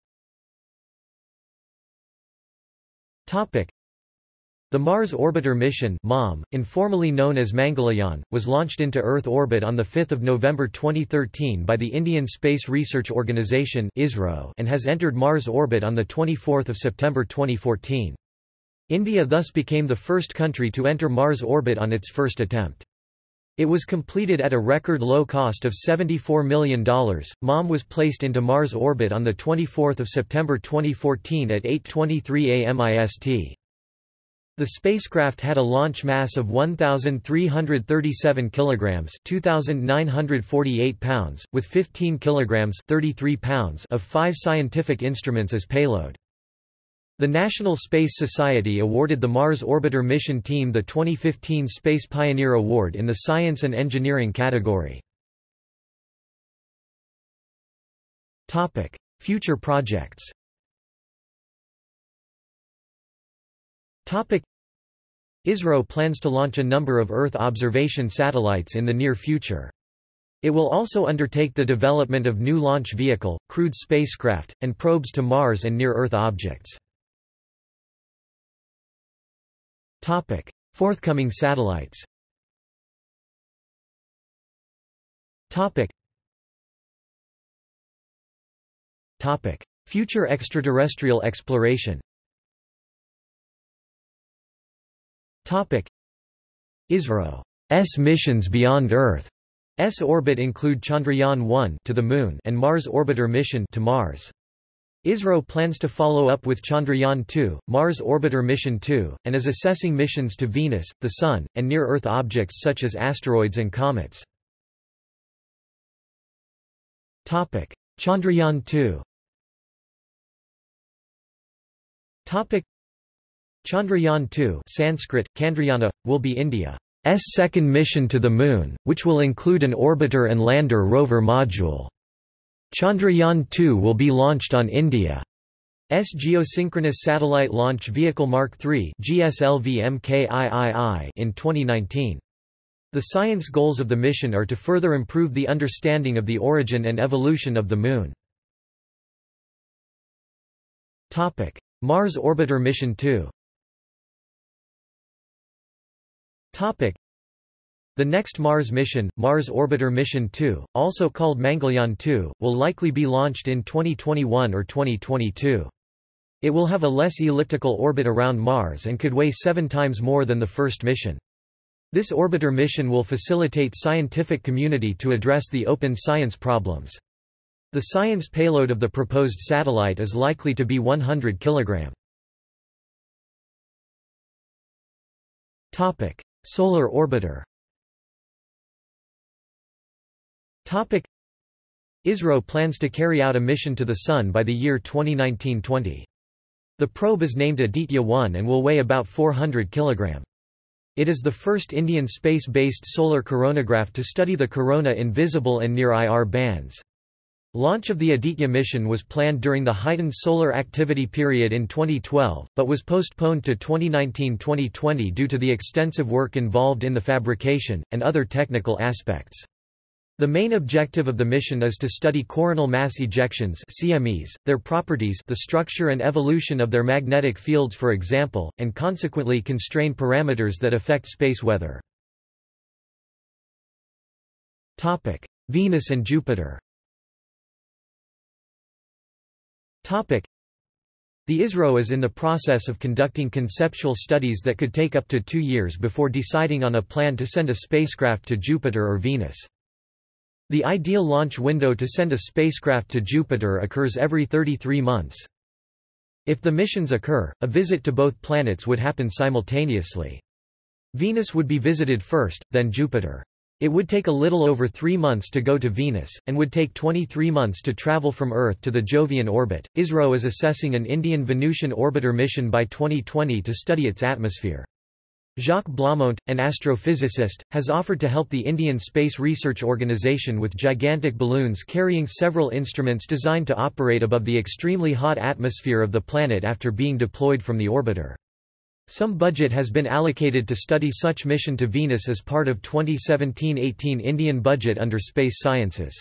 The Mars Orbiter mission (M O M), informally known as Mangalyaan, was launched into Earth orbit on the fifth of November twenty thirteen by the Indian Space Research Organisation (ISRO) and has entered Mars orbit on the twenty-fourth of September twenty fourteen. India thus became the first country to enter Mars orbit on its first attempt. It was completed at a record low cost of seventy-four million dollars. M O M was placed into Mars orbit on the twenty-fourth of September twenty fourteen at eight twenty-three a m I S T. The spacecraft had a launch mass of one thousand three hundred thirty-seven kilograms, two thousand nine hundred forty-eight pounds, with fifteen kilograms, thirty-three pounds of five scientific instruments as payload. The National Space Society awarded the Mars Orbiter mission team the twenty fifteen Space Pioneer Award in the Science and Engineering category. Topic: Future projects. Topic: ISRO plans to launch a number of Earth observation satellites in the near future. It will also undertake the development of new launch vehicle, crewed spacecraft, and probes to Mars and near-Earth objects. Topic: Forthcoming satellites. Topic: Topic: Future extraterrestrial exploration. Topic: ISRO's missions beyond Earth's orbit include Chandrayaan one to the Moon and Mars Orbiter mission to Mars. ISRO plans to follow up with Chandrayaan two, Mars Orbiter Mission two, and is assessing missions to Venus, the Sun, and near-Earth objects such as asteroids and comets. Chandrayaan two. Chandrayaan two, Sanskrit, Chandrayana, will be India's second mission to the Moon, which will include an orbiter and lander rover module. Chandrayaan two will be launched on India's Geosynchronous Satellite Launch Vehicle Mark three (G S L V M K I I I) in twenty nineteen. The science goals of the mission are to further improve the understanding of the origin and evolution of the Moon. Topic: Mars Orbiter Mission two. Topic: The next Mars mission, Mars Orbiter Mission two, also called Mangalyaan two, will likely be launched in twenty twenty-one or twenty twenty-two. It will have a less elliptical orbit around Mars and could weigh seven times more than the first mission. This orbiter mission will facilitate scientific community to address the open science problems. The science payload of the proposed satellite is likely to be one hundred kilograms. Topic: Solar Orbiter. Topic: ISRO plans to carry out a mission to the Sun by the year twenty nineteen twenty. The probe is named Aditya one and will weigh about four hundred kilograms. It is the first Indian space-based solar coronagraph to study the corona in visible and near-I R bands. Launch of the Aditya mission was planned during the heightened solar activity period in twenty twelve, but was postponed to twenty nineteen to twenty twenty due to the extensive work involved in the fabrication, and other technical aspects. The main objective of the mission is to study coronal mass ejections (C M Es), their properties, the structure and evolution of their magnetic fields for example, and consequently constrain parameters that affect space weather. Topic: Venus and Jupiter. Topic: The ISRO is in the process of conducting conceptual studies that could take up to two years before deciding on a plan to send a spacecraft to Jupiter or Venus. The ideal launch window to send a spacecraft to Jupiter occurs every thirty-three months. If the missions occur, a visit to both planets would happen simultaneously. Venus would be visited first, then Jupiter. It would take a little over three months to go to Venus, and would take twenty-three months to travel from Earth to the Jovian orbit. ISRO is assessing an Indian Venusian orbiter mission by twenty twenty to study its atmosphere. Jacques Blamont, an astrophysicist, has offered to help the Indian Space Research Organisation with gigantic balloons carrying several instruments designed to operate above the extremely hot atmosphere of the planet after being deployed from the orbiter. Some budget has been allocated to study such mission to Venus as part of twenty seventeen eighteen Indian budget under Space Sciences.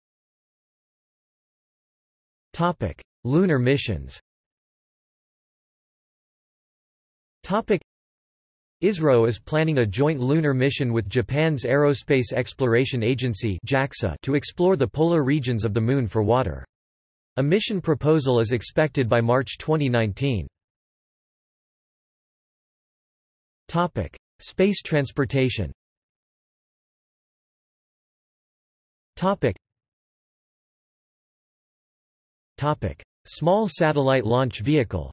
Topic: Lunar missions. Topic: ISRO is planning a joint lunar mission with Japan's Aerospace Exploration Agency (JAXA) to explore the polar regions of the Moon for water. A mission proposal is expected by March twenty nineteen. Topic: Space transportation. Topic. Topic: Small satellite launch vehicle.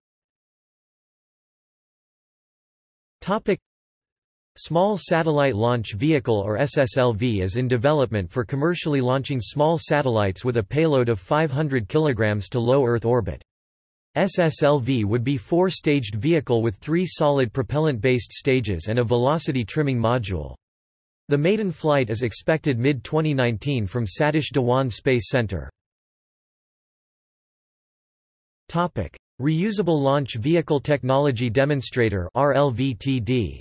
Topic: Small Satellite Launch Vehicle or S S L V is in development for commercially launching small satellites with a payload of five hundred kilograms to low Earth orbit. S S L V would be four-staged vehicle with three solid propellant-based stages and a velocity trimming module. The maiden flight is expected mid twenty nineteen from Satish Dhawan Space Center. Topic: Reusable Launch Vehicle Technology Demonstrator (R L V T D).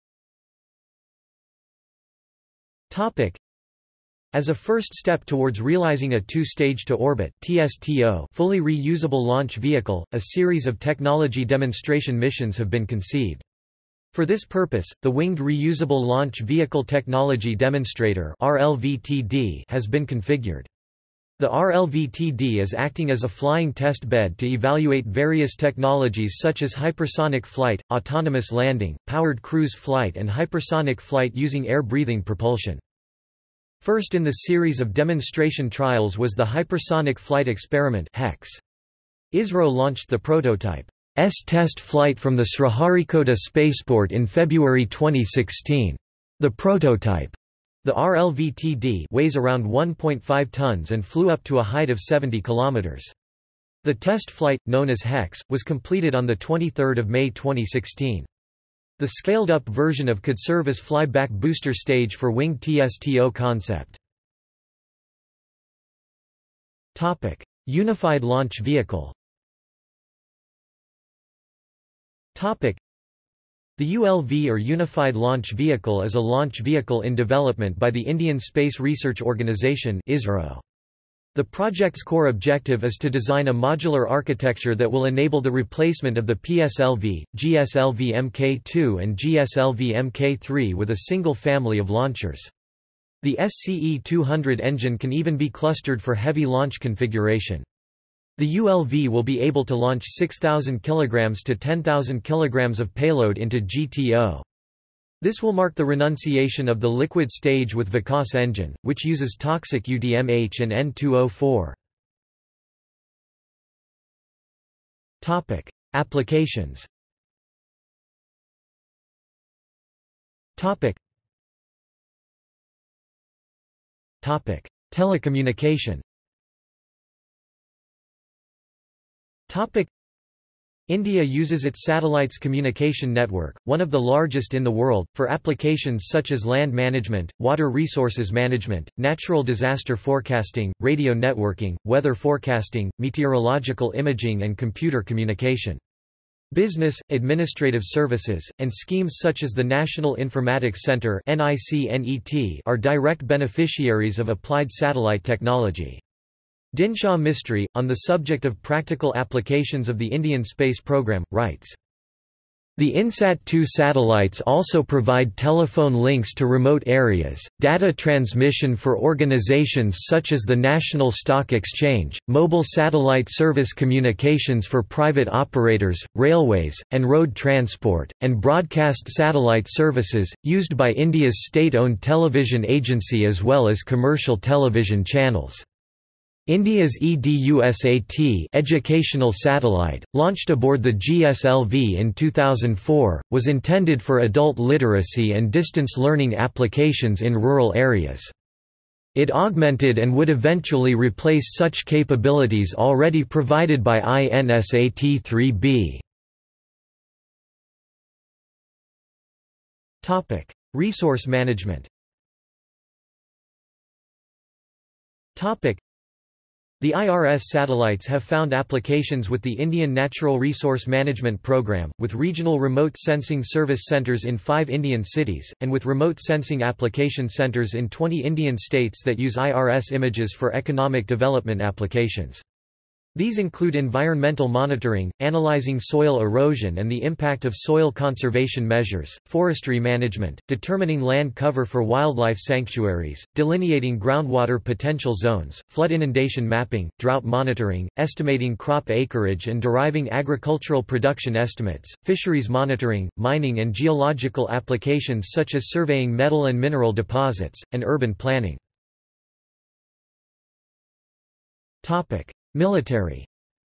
Topic: As a first step towards realizing a two-stage to orbit (T S T O) fully reusable launch vehicle, a series of technology demonstration missions have been conceived. For this purpose, the Winged Reusable Launch Vehicle Technology Demonstrator (R L V T D) has been configured. The R L V T D is acting as a flying test bed to evaluate various technologies such as hypersonic flight, autonomous landing, powered cruise flight and hypersonic flight using air-breathing propulsion. First in the series of demonstration trials was the Hypersonic Flight Experiment (HEX). ISRO launched the prototype's test flight from the Sriharikota spaceport in February twenty sixteen. The prototype, the R L V T D, weighs around one point five tons and flew up to a height of seventy kilometers. The test flight, known as HEX, was completed on the twenty-third of May twenty sixteen. The scaled-up version of could serve as flyback booster stage for winged T S T O concept. Topic: Unified Launch Vehicle. Topic: The U L V or Unified Launch Vehicle is a launch vehicle in development by the Indian Space Research Organisation (ISRO). The project's core objective is to design a modular architecture that will enable the replacement of the P S L V, G S L V M K two and G S L V M K three with a single family of launchers. The S C E two hundred engine can even be clustered for heavy launch configuration. The U L V will be able to launch six thousand kilograms to ten thousand kilograms of payload into G T O. This will mark the renunciation of the liquid stage with Vikas engine, which uses toxic U D M H and N two O four. Topic: Applications. Topic: Topic: Telecommunication. Topic: India uses its satellites communication network, one of the largest in the world, for applications such as land management, water resources management, natural disaster forecasting, radio networking, weather forecasting, meteorological imaging and computer communication. Business, administrative services, and schemes such as the National Informatics Centre are direct beneficiaries of applied satellite technology. Dinshaw Mistry, on the subject of practical applications of the Indian space program, writes, "The INSAT two satellites also provide telephone links to remote areas, data transmission for organizations such as the National Stock Exchange, mobile satellite service communications for private operators, railways, and road transport, and broadcast satellite services, used by India's state-owned television agency as well as commercial television channels." India's EDUSAT educational satellite, launched aboard the G S L V in two thousand four, was intended for adult literacy and distance learning applications in rural areas. It augmented and would eventually replace such capabilities already provided by INSAT three B. Topic: Resource management. Topic: The I R S satellites have found applications with the Indian Natural Resource Management Programme, with regional remote sensing service centres in five Indian cities, and with remote sensing application centres in twenty Indian states that use I R S images for economic development applications. These include environmental monitoring, analyzing soil erosion and the impact of soil conservation measures, forestry management, determining land cover for wildlife sanctuaries, delineating groundwater potential zones, flood inundation mapping, drought monitoring, estimating crop acreage and deriving agricultural production estimates, fisheries monitoring, mining and geological applications such as surveying metal and mineral deposits, and urban planning. Military.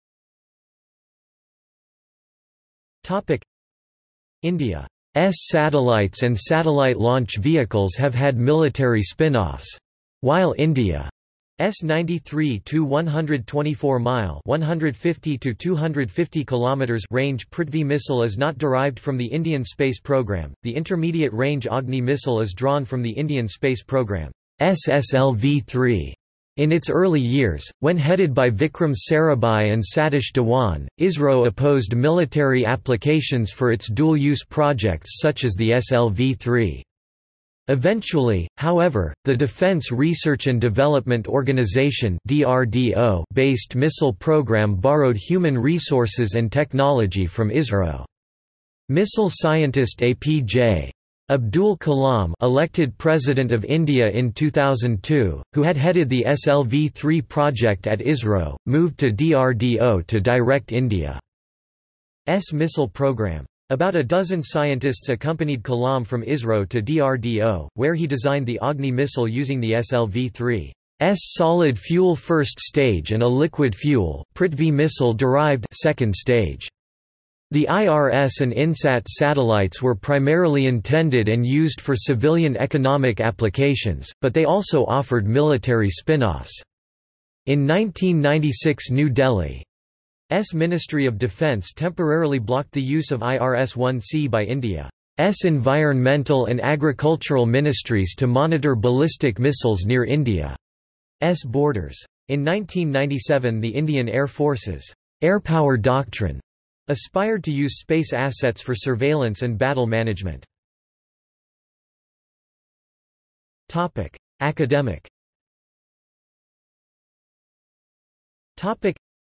India's satellites and satellite launch vehicles have had military spin-offs. While India's ninety-three to one hundred twenty-four mile (one hundred fifty to two hundred fifty kilometers) range Prithvi missile is not derived from the Indian space program, the intermediate range Agni missile is drawn from the Indian space program's S L V three. In its early years, when headed by Vikram Sarabhai and Satish Dhawan, ISRO opposed military applications for its dual-use projects such as the S L V three. Eventually, however, the Defense Research and Development Organization (D R D O) based missile program borrowed human resources and technology from ISRO. Missile scientist A P J Abdul Kalam, elected President of India in two thousand two, who had headed the S L V three project at ISRO, moved to D R D O to direct India's missile program. About a dozen scientists accompanied Kalam from ISRO to D R D O, where he designed the Agni missile using the S L V three's solid fuel first stage and a liquid fuel Prithvi missile derived second stage. The I R S and INSAT satellites were primarily intended and used for civilian economic applications, but they also offered military spin-offs. In nineteen ninety-six New Delhi's Ministry of Defence temporarily blocked the use of I R S one C by India's environmental and agricultural ministries to monitor ballistic missiles near India's borders. In nineteen ninety-seven the Indian Air Force's air power doctrine aspired to use space assets for surveillance and battle management. Topic: Academic. Topic: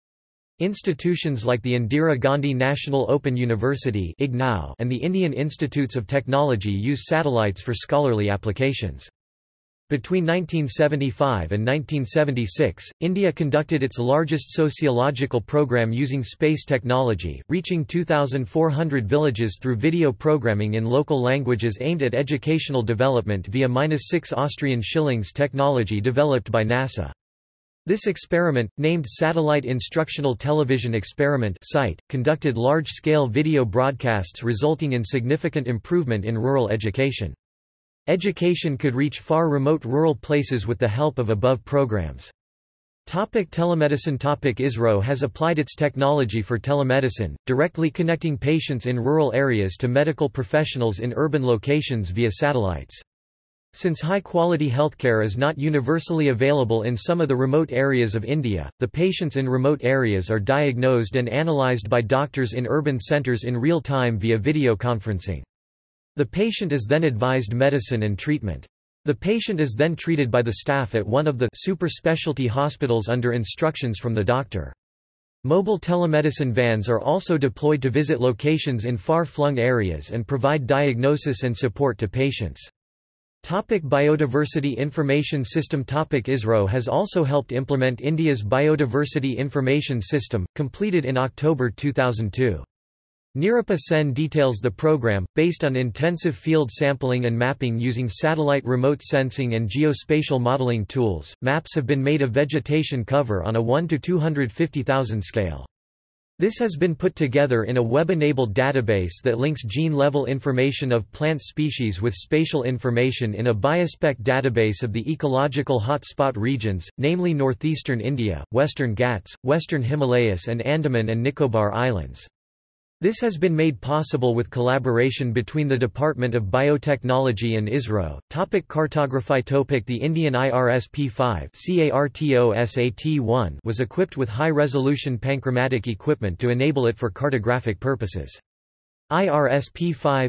Institutions like the Indira Gandhi National Open University (I G N O U) and the Indian Institutes of Technology use satellites for scholarly applications. Between nineteen seventy-five and nineteen seventy-six, India conducted its largest sociological program using space technology, reaching two thousand four hundred villages through video programming in local languages aimed at educational development via six Austrian shillings technology developed by NASA. This experiment, named Satellite Instructional Television Experiment (SITE), conducted large-scale video broadcasts resulting in significant improvement in rural education. Education could reach far remote rural places with the help of above programs. Topic: telemedicine. Topic: ISRO has applied its technology for telemedicine, directly connecting patients in rural areas to medical professionals in urban locations via satellites. Since high-quality healthcare is not universally available in some of the remote areas of India, the patients in remote areas are diagnosed and analyzed by doctors in urban centres in real time via video conferencing. The patient is then advised medicine and treatment. The patient is then treated by the staff at one of the super specialty hospitals under instructions from the doctor. Mobile telemedicine vans are also deployed to visit locations in far-flung areas and provide diagnosis and support to patients. Topic: Biodiversity Information System. Topic: ISRO has also helped implement India's Biodiversity Information System, completed in October two thousand two. Nirupa Sen details the program, based on intensive field sampling and mapping using satellite remote sensing and geospatial modeling tools. Maps have been made of vegetation cover on a one to two hundred fifty thousand scale. This has been put together in a web-enabled database that links gene-level information of plant species with spatial information in a biospec database of the ecological hotspot regions, namely northeastern India, western Ghats, western Himalayas and Andaman and Nicobar Islands. This has been made possible with collaboration between the Department of Biotechnology and ISRO. Topic: cartography. Topic: the Indian I R S P five CARTOSAT one was equipped with high-resolution panchromatic equipment to enable it for cartographic purposes. I R S P five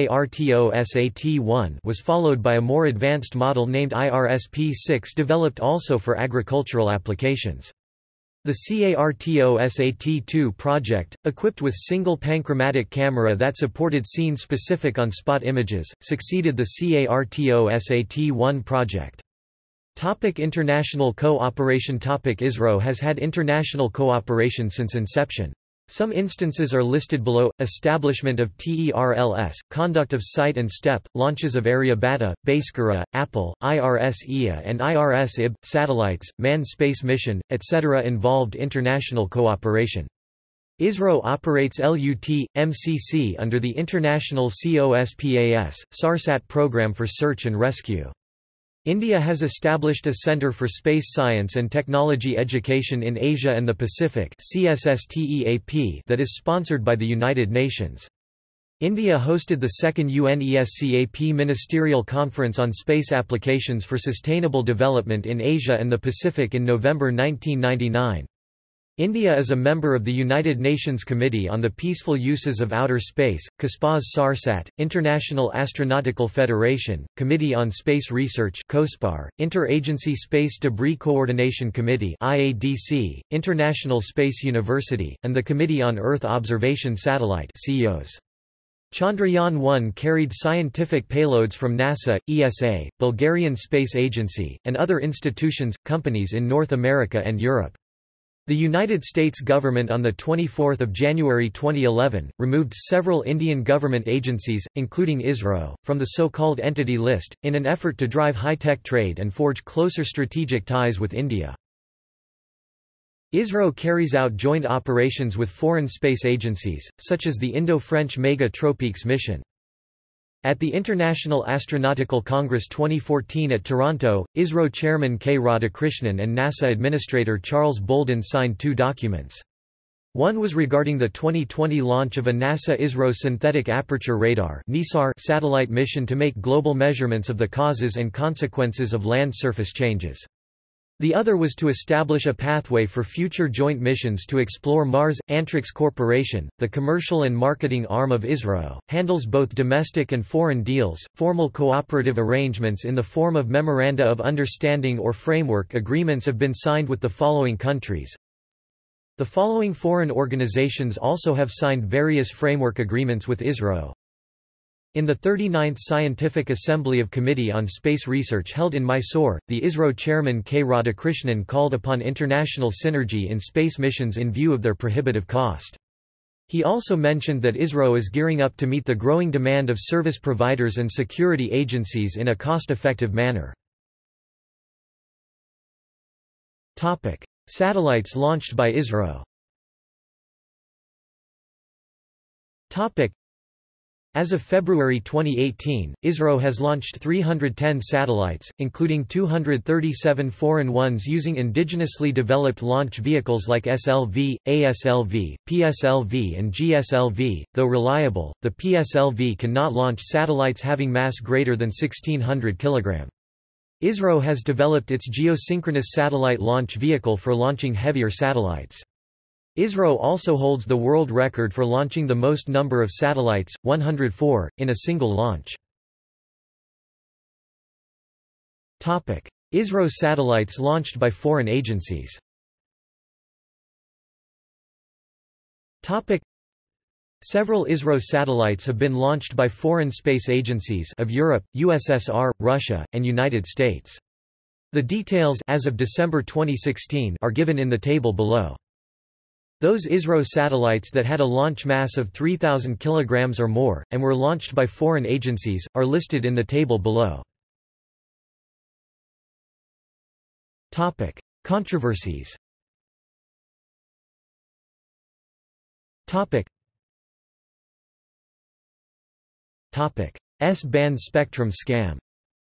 CARTOSAT one was followed by a more advanced model named I R S P six, developed also for agricultural applications. The CARTOSAT two project, equipped with single panchromatic camera that supported scene-specific on-spot images, succeeded the CARTOSAT one project. Topic: international co-operation. Topic: ISRO has had international cooperation since inception. Some instances are listed below: establishment of TERLS, conduct of sight and step, launches of Aryabhata, Bhaskara, Apple, I R S E A and I R S I B, satellites, manned space mission, et cetera involved international cooperation. ISRO operates L U T, M C C under the International COSPAS, SARSAT program for search and rescue. India has established a Centre for Space Science and Technology Education in Asia and the Pacific (C S S T E A P) that is sponsored by the United Nations. India hosted the second UNESCAP Ministerial Conference on Space Applications for Sustainable Development in Asia and the Pacific in November nineteen ninety-nine. India is a member of the United Nations Committee on the Peaceful Uses of Outer Space, COSPAS SARSAT, International Astronautical Federation, Committee on Space Research COSPAR, Interagency Space Debris Coordination Committee I A D C, International Space University, and the Committee on Earth Observation Satellite C E O S. Chandrayaan one carried scientific payloads from NASA, E S A, Bulgarian Space Agency, and other institutions, companies in North America and Europe. The United States government on the twenty-fourth of January twenty eleven, removed several Indian government agencies, including ISRO, from the so-called Entity List, in an effort to drive high-tech trade and forge closer strategic ties with India. ISRO carries out joint operations with foreign space agencies, such as the Indo-French Mega Tropiques mission. At the International Astronautical Congress twenty fourteen at Toronto, ISRO Chairman K. Radhakrishnan and NASA Administrator Charles Bolden signed two documents. One was regarding the twenty twenty launch of a NASA-ISRO Synthetic Aperture Radar satellite mission to make global measurements of the causes and consequences of land surface changes. The other was to establish a pathway for future joint missions to explore Mars. Antrix Corporation, the commercial and marketing arm of ISRO, handles both domestic and foreign deals. Formal cooperative arrangements in the form of memoranda of understanding or framework agreements have been signed with the following countries. The following foreign organizations also have signed various framework agreements with ISRO. In the thirty-ninth Scientific Assembly of Committee on Space Research held in Mysore, the ISRO chairman K. Radhakrishnan called upon international synergy in space missions in view of their prohibitive cost. He also mentioned that ISRO is gearing up to meet the growing demand of service providers and security agencies in a cost-effective manner. Topic: Satellites launched by ISRO. Topic: As of February twenty eighteen, ISRO has launched three hundred ten satellites, including two hundred thirty-seven foreign ones using indigenously developed launch vehicles like S L V, A S L V, P S L V and G S L V. Though reliable, the P S L V cannot launch satellites having mass greater than sixteen hundred kilograms. ISRO has developed its geosynchronous satellite launch vehicle for launching heavier satellites. ISRO also holds the world record for launching the most number of satellites, one hundred four, in a single launch. ISRO satellites launched by foreign agencies. Several ISRO satellites have been launched by foreign space agencies of Europe, U S S R, Russia, and United States. The details as of December twenty sixteen are given in the table below. Those ISRO satellites that had a launch mass of three thousand kilograms or more, and were launched by foreign agencies, are listed in the table below. Controversies. S-band spectrum scam.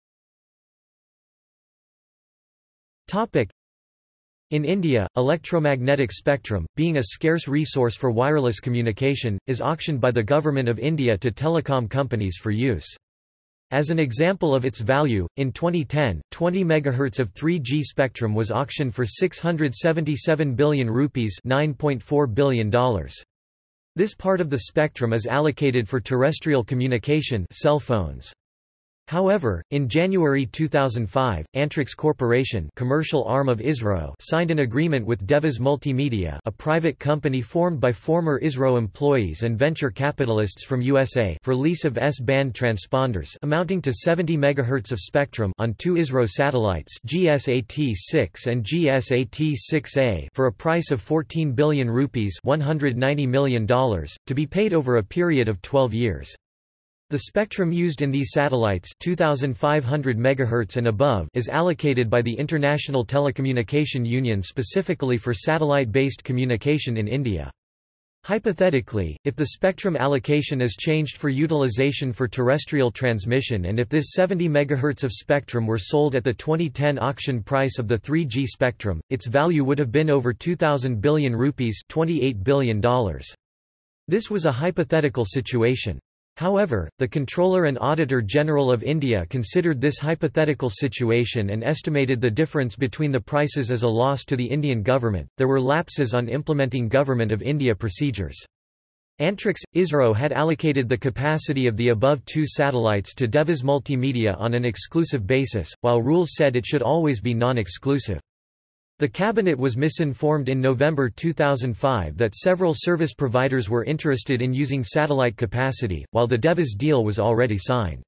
In India, electromagnetic spectrum, being a scarce resource for wireless communication, is auctioned by the Government of India to telecom companies for use. As an example of its value, in twenty ten, twenty megahertz of three G spectrum was auctioned for six hundred seventy-seven billion rupees, nine point four billion dollars. This part of the spectrum is allocated for terrestrial communication, cell phones. However, in January two thousand five, Antrix Corporation, commercial arm of ISRO, signed an agreement with Deviz Multimedia, a private company formed by former ISRO employees and venture capitalists from U S A, for lease of S-band transponders amounting to seventy megahertz of spectrum on two ISRO satellites, G S A T six and G S A T six A, for a price of fourteen billion rupees, one hundred ninety million dollars, to be paid over a period of twelve years. The spectrum used in these satellites, two thousand five hundred megahertz and above, is allocated by the International Telecommunication Union specifically for satellite-based communication in India. Hypothetically, if the spectrum allocation is changed for utilization for terrestrial transmission and if this seventy megahertz of spectrum were sold at the twenty ten auction price of the three G spectrum, its value would have been over two thousand billion rupees, twenty-eight billion dollars. This was a hypothetical situation. However, the Controller and Auditor General of India considered this hypothetical situation and estimated the difference between the prices as a loss to the Indian government. There were lapses on implementing Government of India procedures. Antrix ISRO had allocated the capacity of the above two satellites to Deviz Multimedia on an exclusive basis, while rules said it should always be non-exclusive. The Cabinet was misinformed in November two thousand five that several service providers were interested in using satellite capacity, while the Deviz deal was already signed.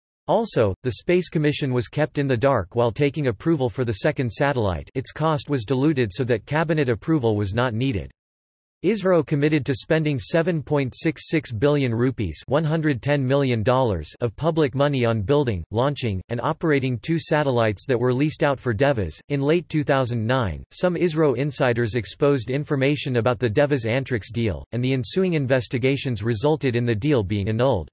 Also, the Space Commission was kept in the dark while taking approval for the second satellite. Its cost was diluted so that Cabinet approval was not needed. ISRO committed to spending seven point six six billion rupees, one hundred ten million dollars of public money on building, launching, and operating two satellites that were leased out for Deviz. In late two thousand nine, some ISRO insiders exposed information about the Deviz Antrix deal, and the ensuing investigations resulted in the deal being annulled.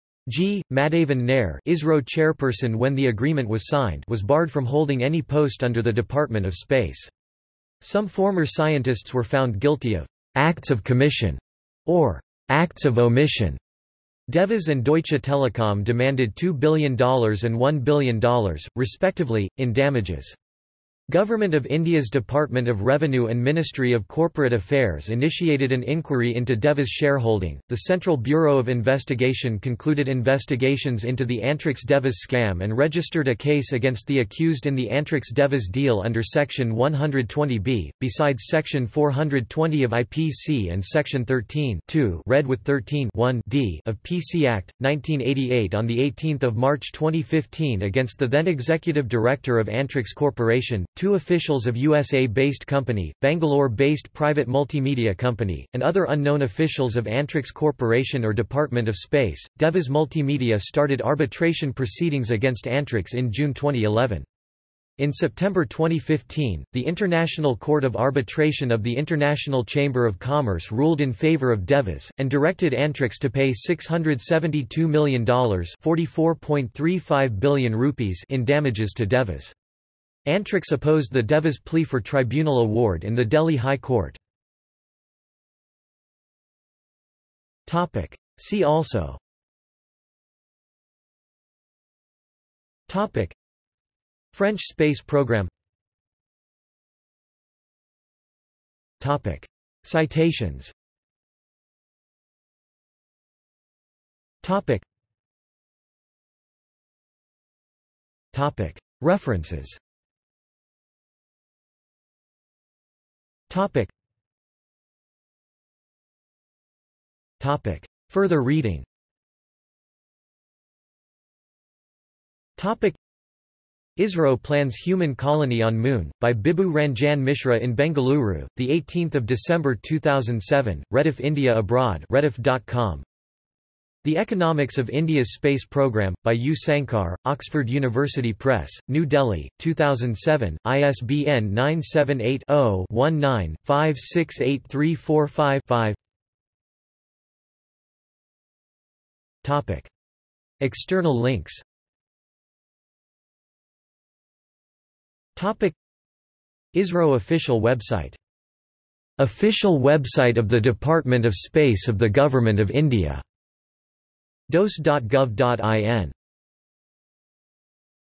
G. Madhavan Nair, ISRO chairperson when the agreement was signed, was barred from holding any post under the Department of Space. Some former scientists were found guilty of acts of commission or acts of omission. Deviz and Deutsche Telekom demanded two billion dollars and one billion dollars, respectively, in damages. Government of India's Department of Revenue and Ministry of Corporate Affairs initiated an inquiry into Deviz shareholding. The Central Bureau of Investigation concluded investigations into the Antrix-Deviz scam and registered a case against the accused in the Antrix-Deviz deal under Section one hundred twenty B, besides Section four hundred twenty of I P C and Section thirteen two read with thirteen one D of P C Act, nineteen eighty-eight on the eighteenth of March twenty fifteen against the then Executive Director of Antrix Corporation, two officials of U S A-based company, Bangalore-based private multimedia company, and other unknown officials of Antrix Corporation or Department of Space. Deviz Multimedia started arbitration proceedings against Antrix in June twenty eleven. In September twenty fifteen, the International Court of Arbitration of the International Chamber of Commerce ruled in favor of Deviz, and directed Antrix to pay six hundred seventy-two million dollars (forty-four point three five billion rupees) in damages to Deviz. Antrix opposed the Deviz plea for tribunal award in the Delhi High Court. See also Topic French space program. Topic Citations. Topic Topic References. Topic Topic Further reading. Topic ISRO plans human colony on Moon, by Bibu Ranjan Mishra in Bengaluru, the eighteenth of December two thousand seven. Rediff India Abroad, rediff dot com. The Economics of India's Space Programme, by U. Sankar, Oxford University Press, New Delhi, two thousand seven, I S B N nine seven eight, zero, one nine, five six eight three four five five. External links. ISRO official website. Official website of the Department of Space of the Government of India. dos dot gov dot in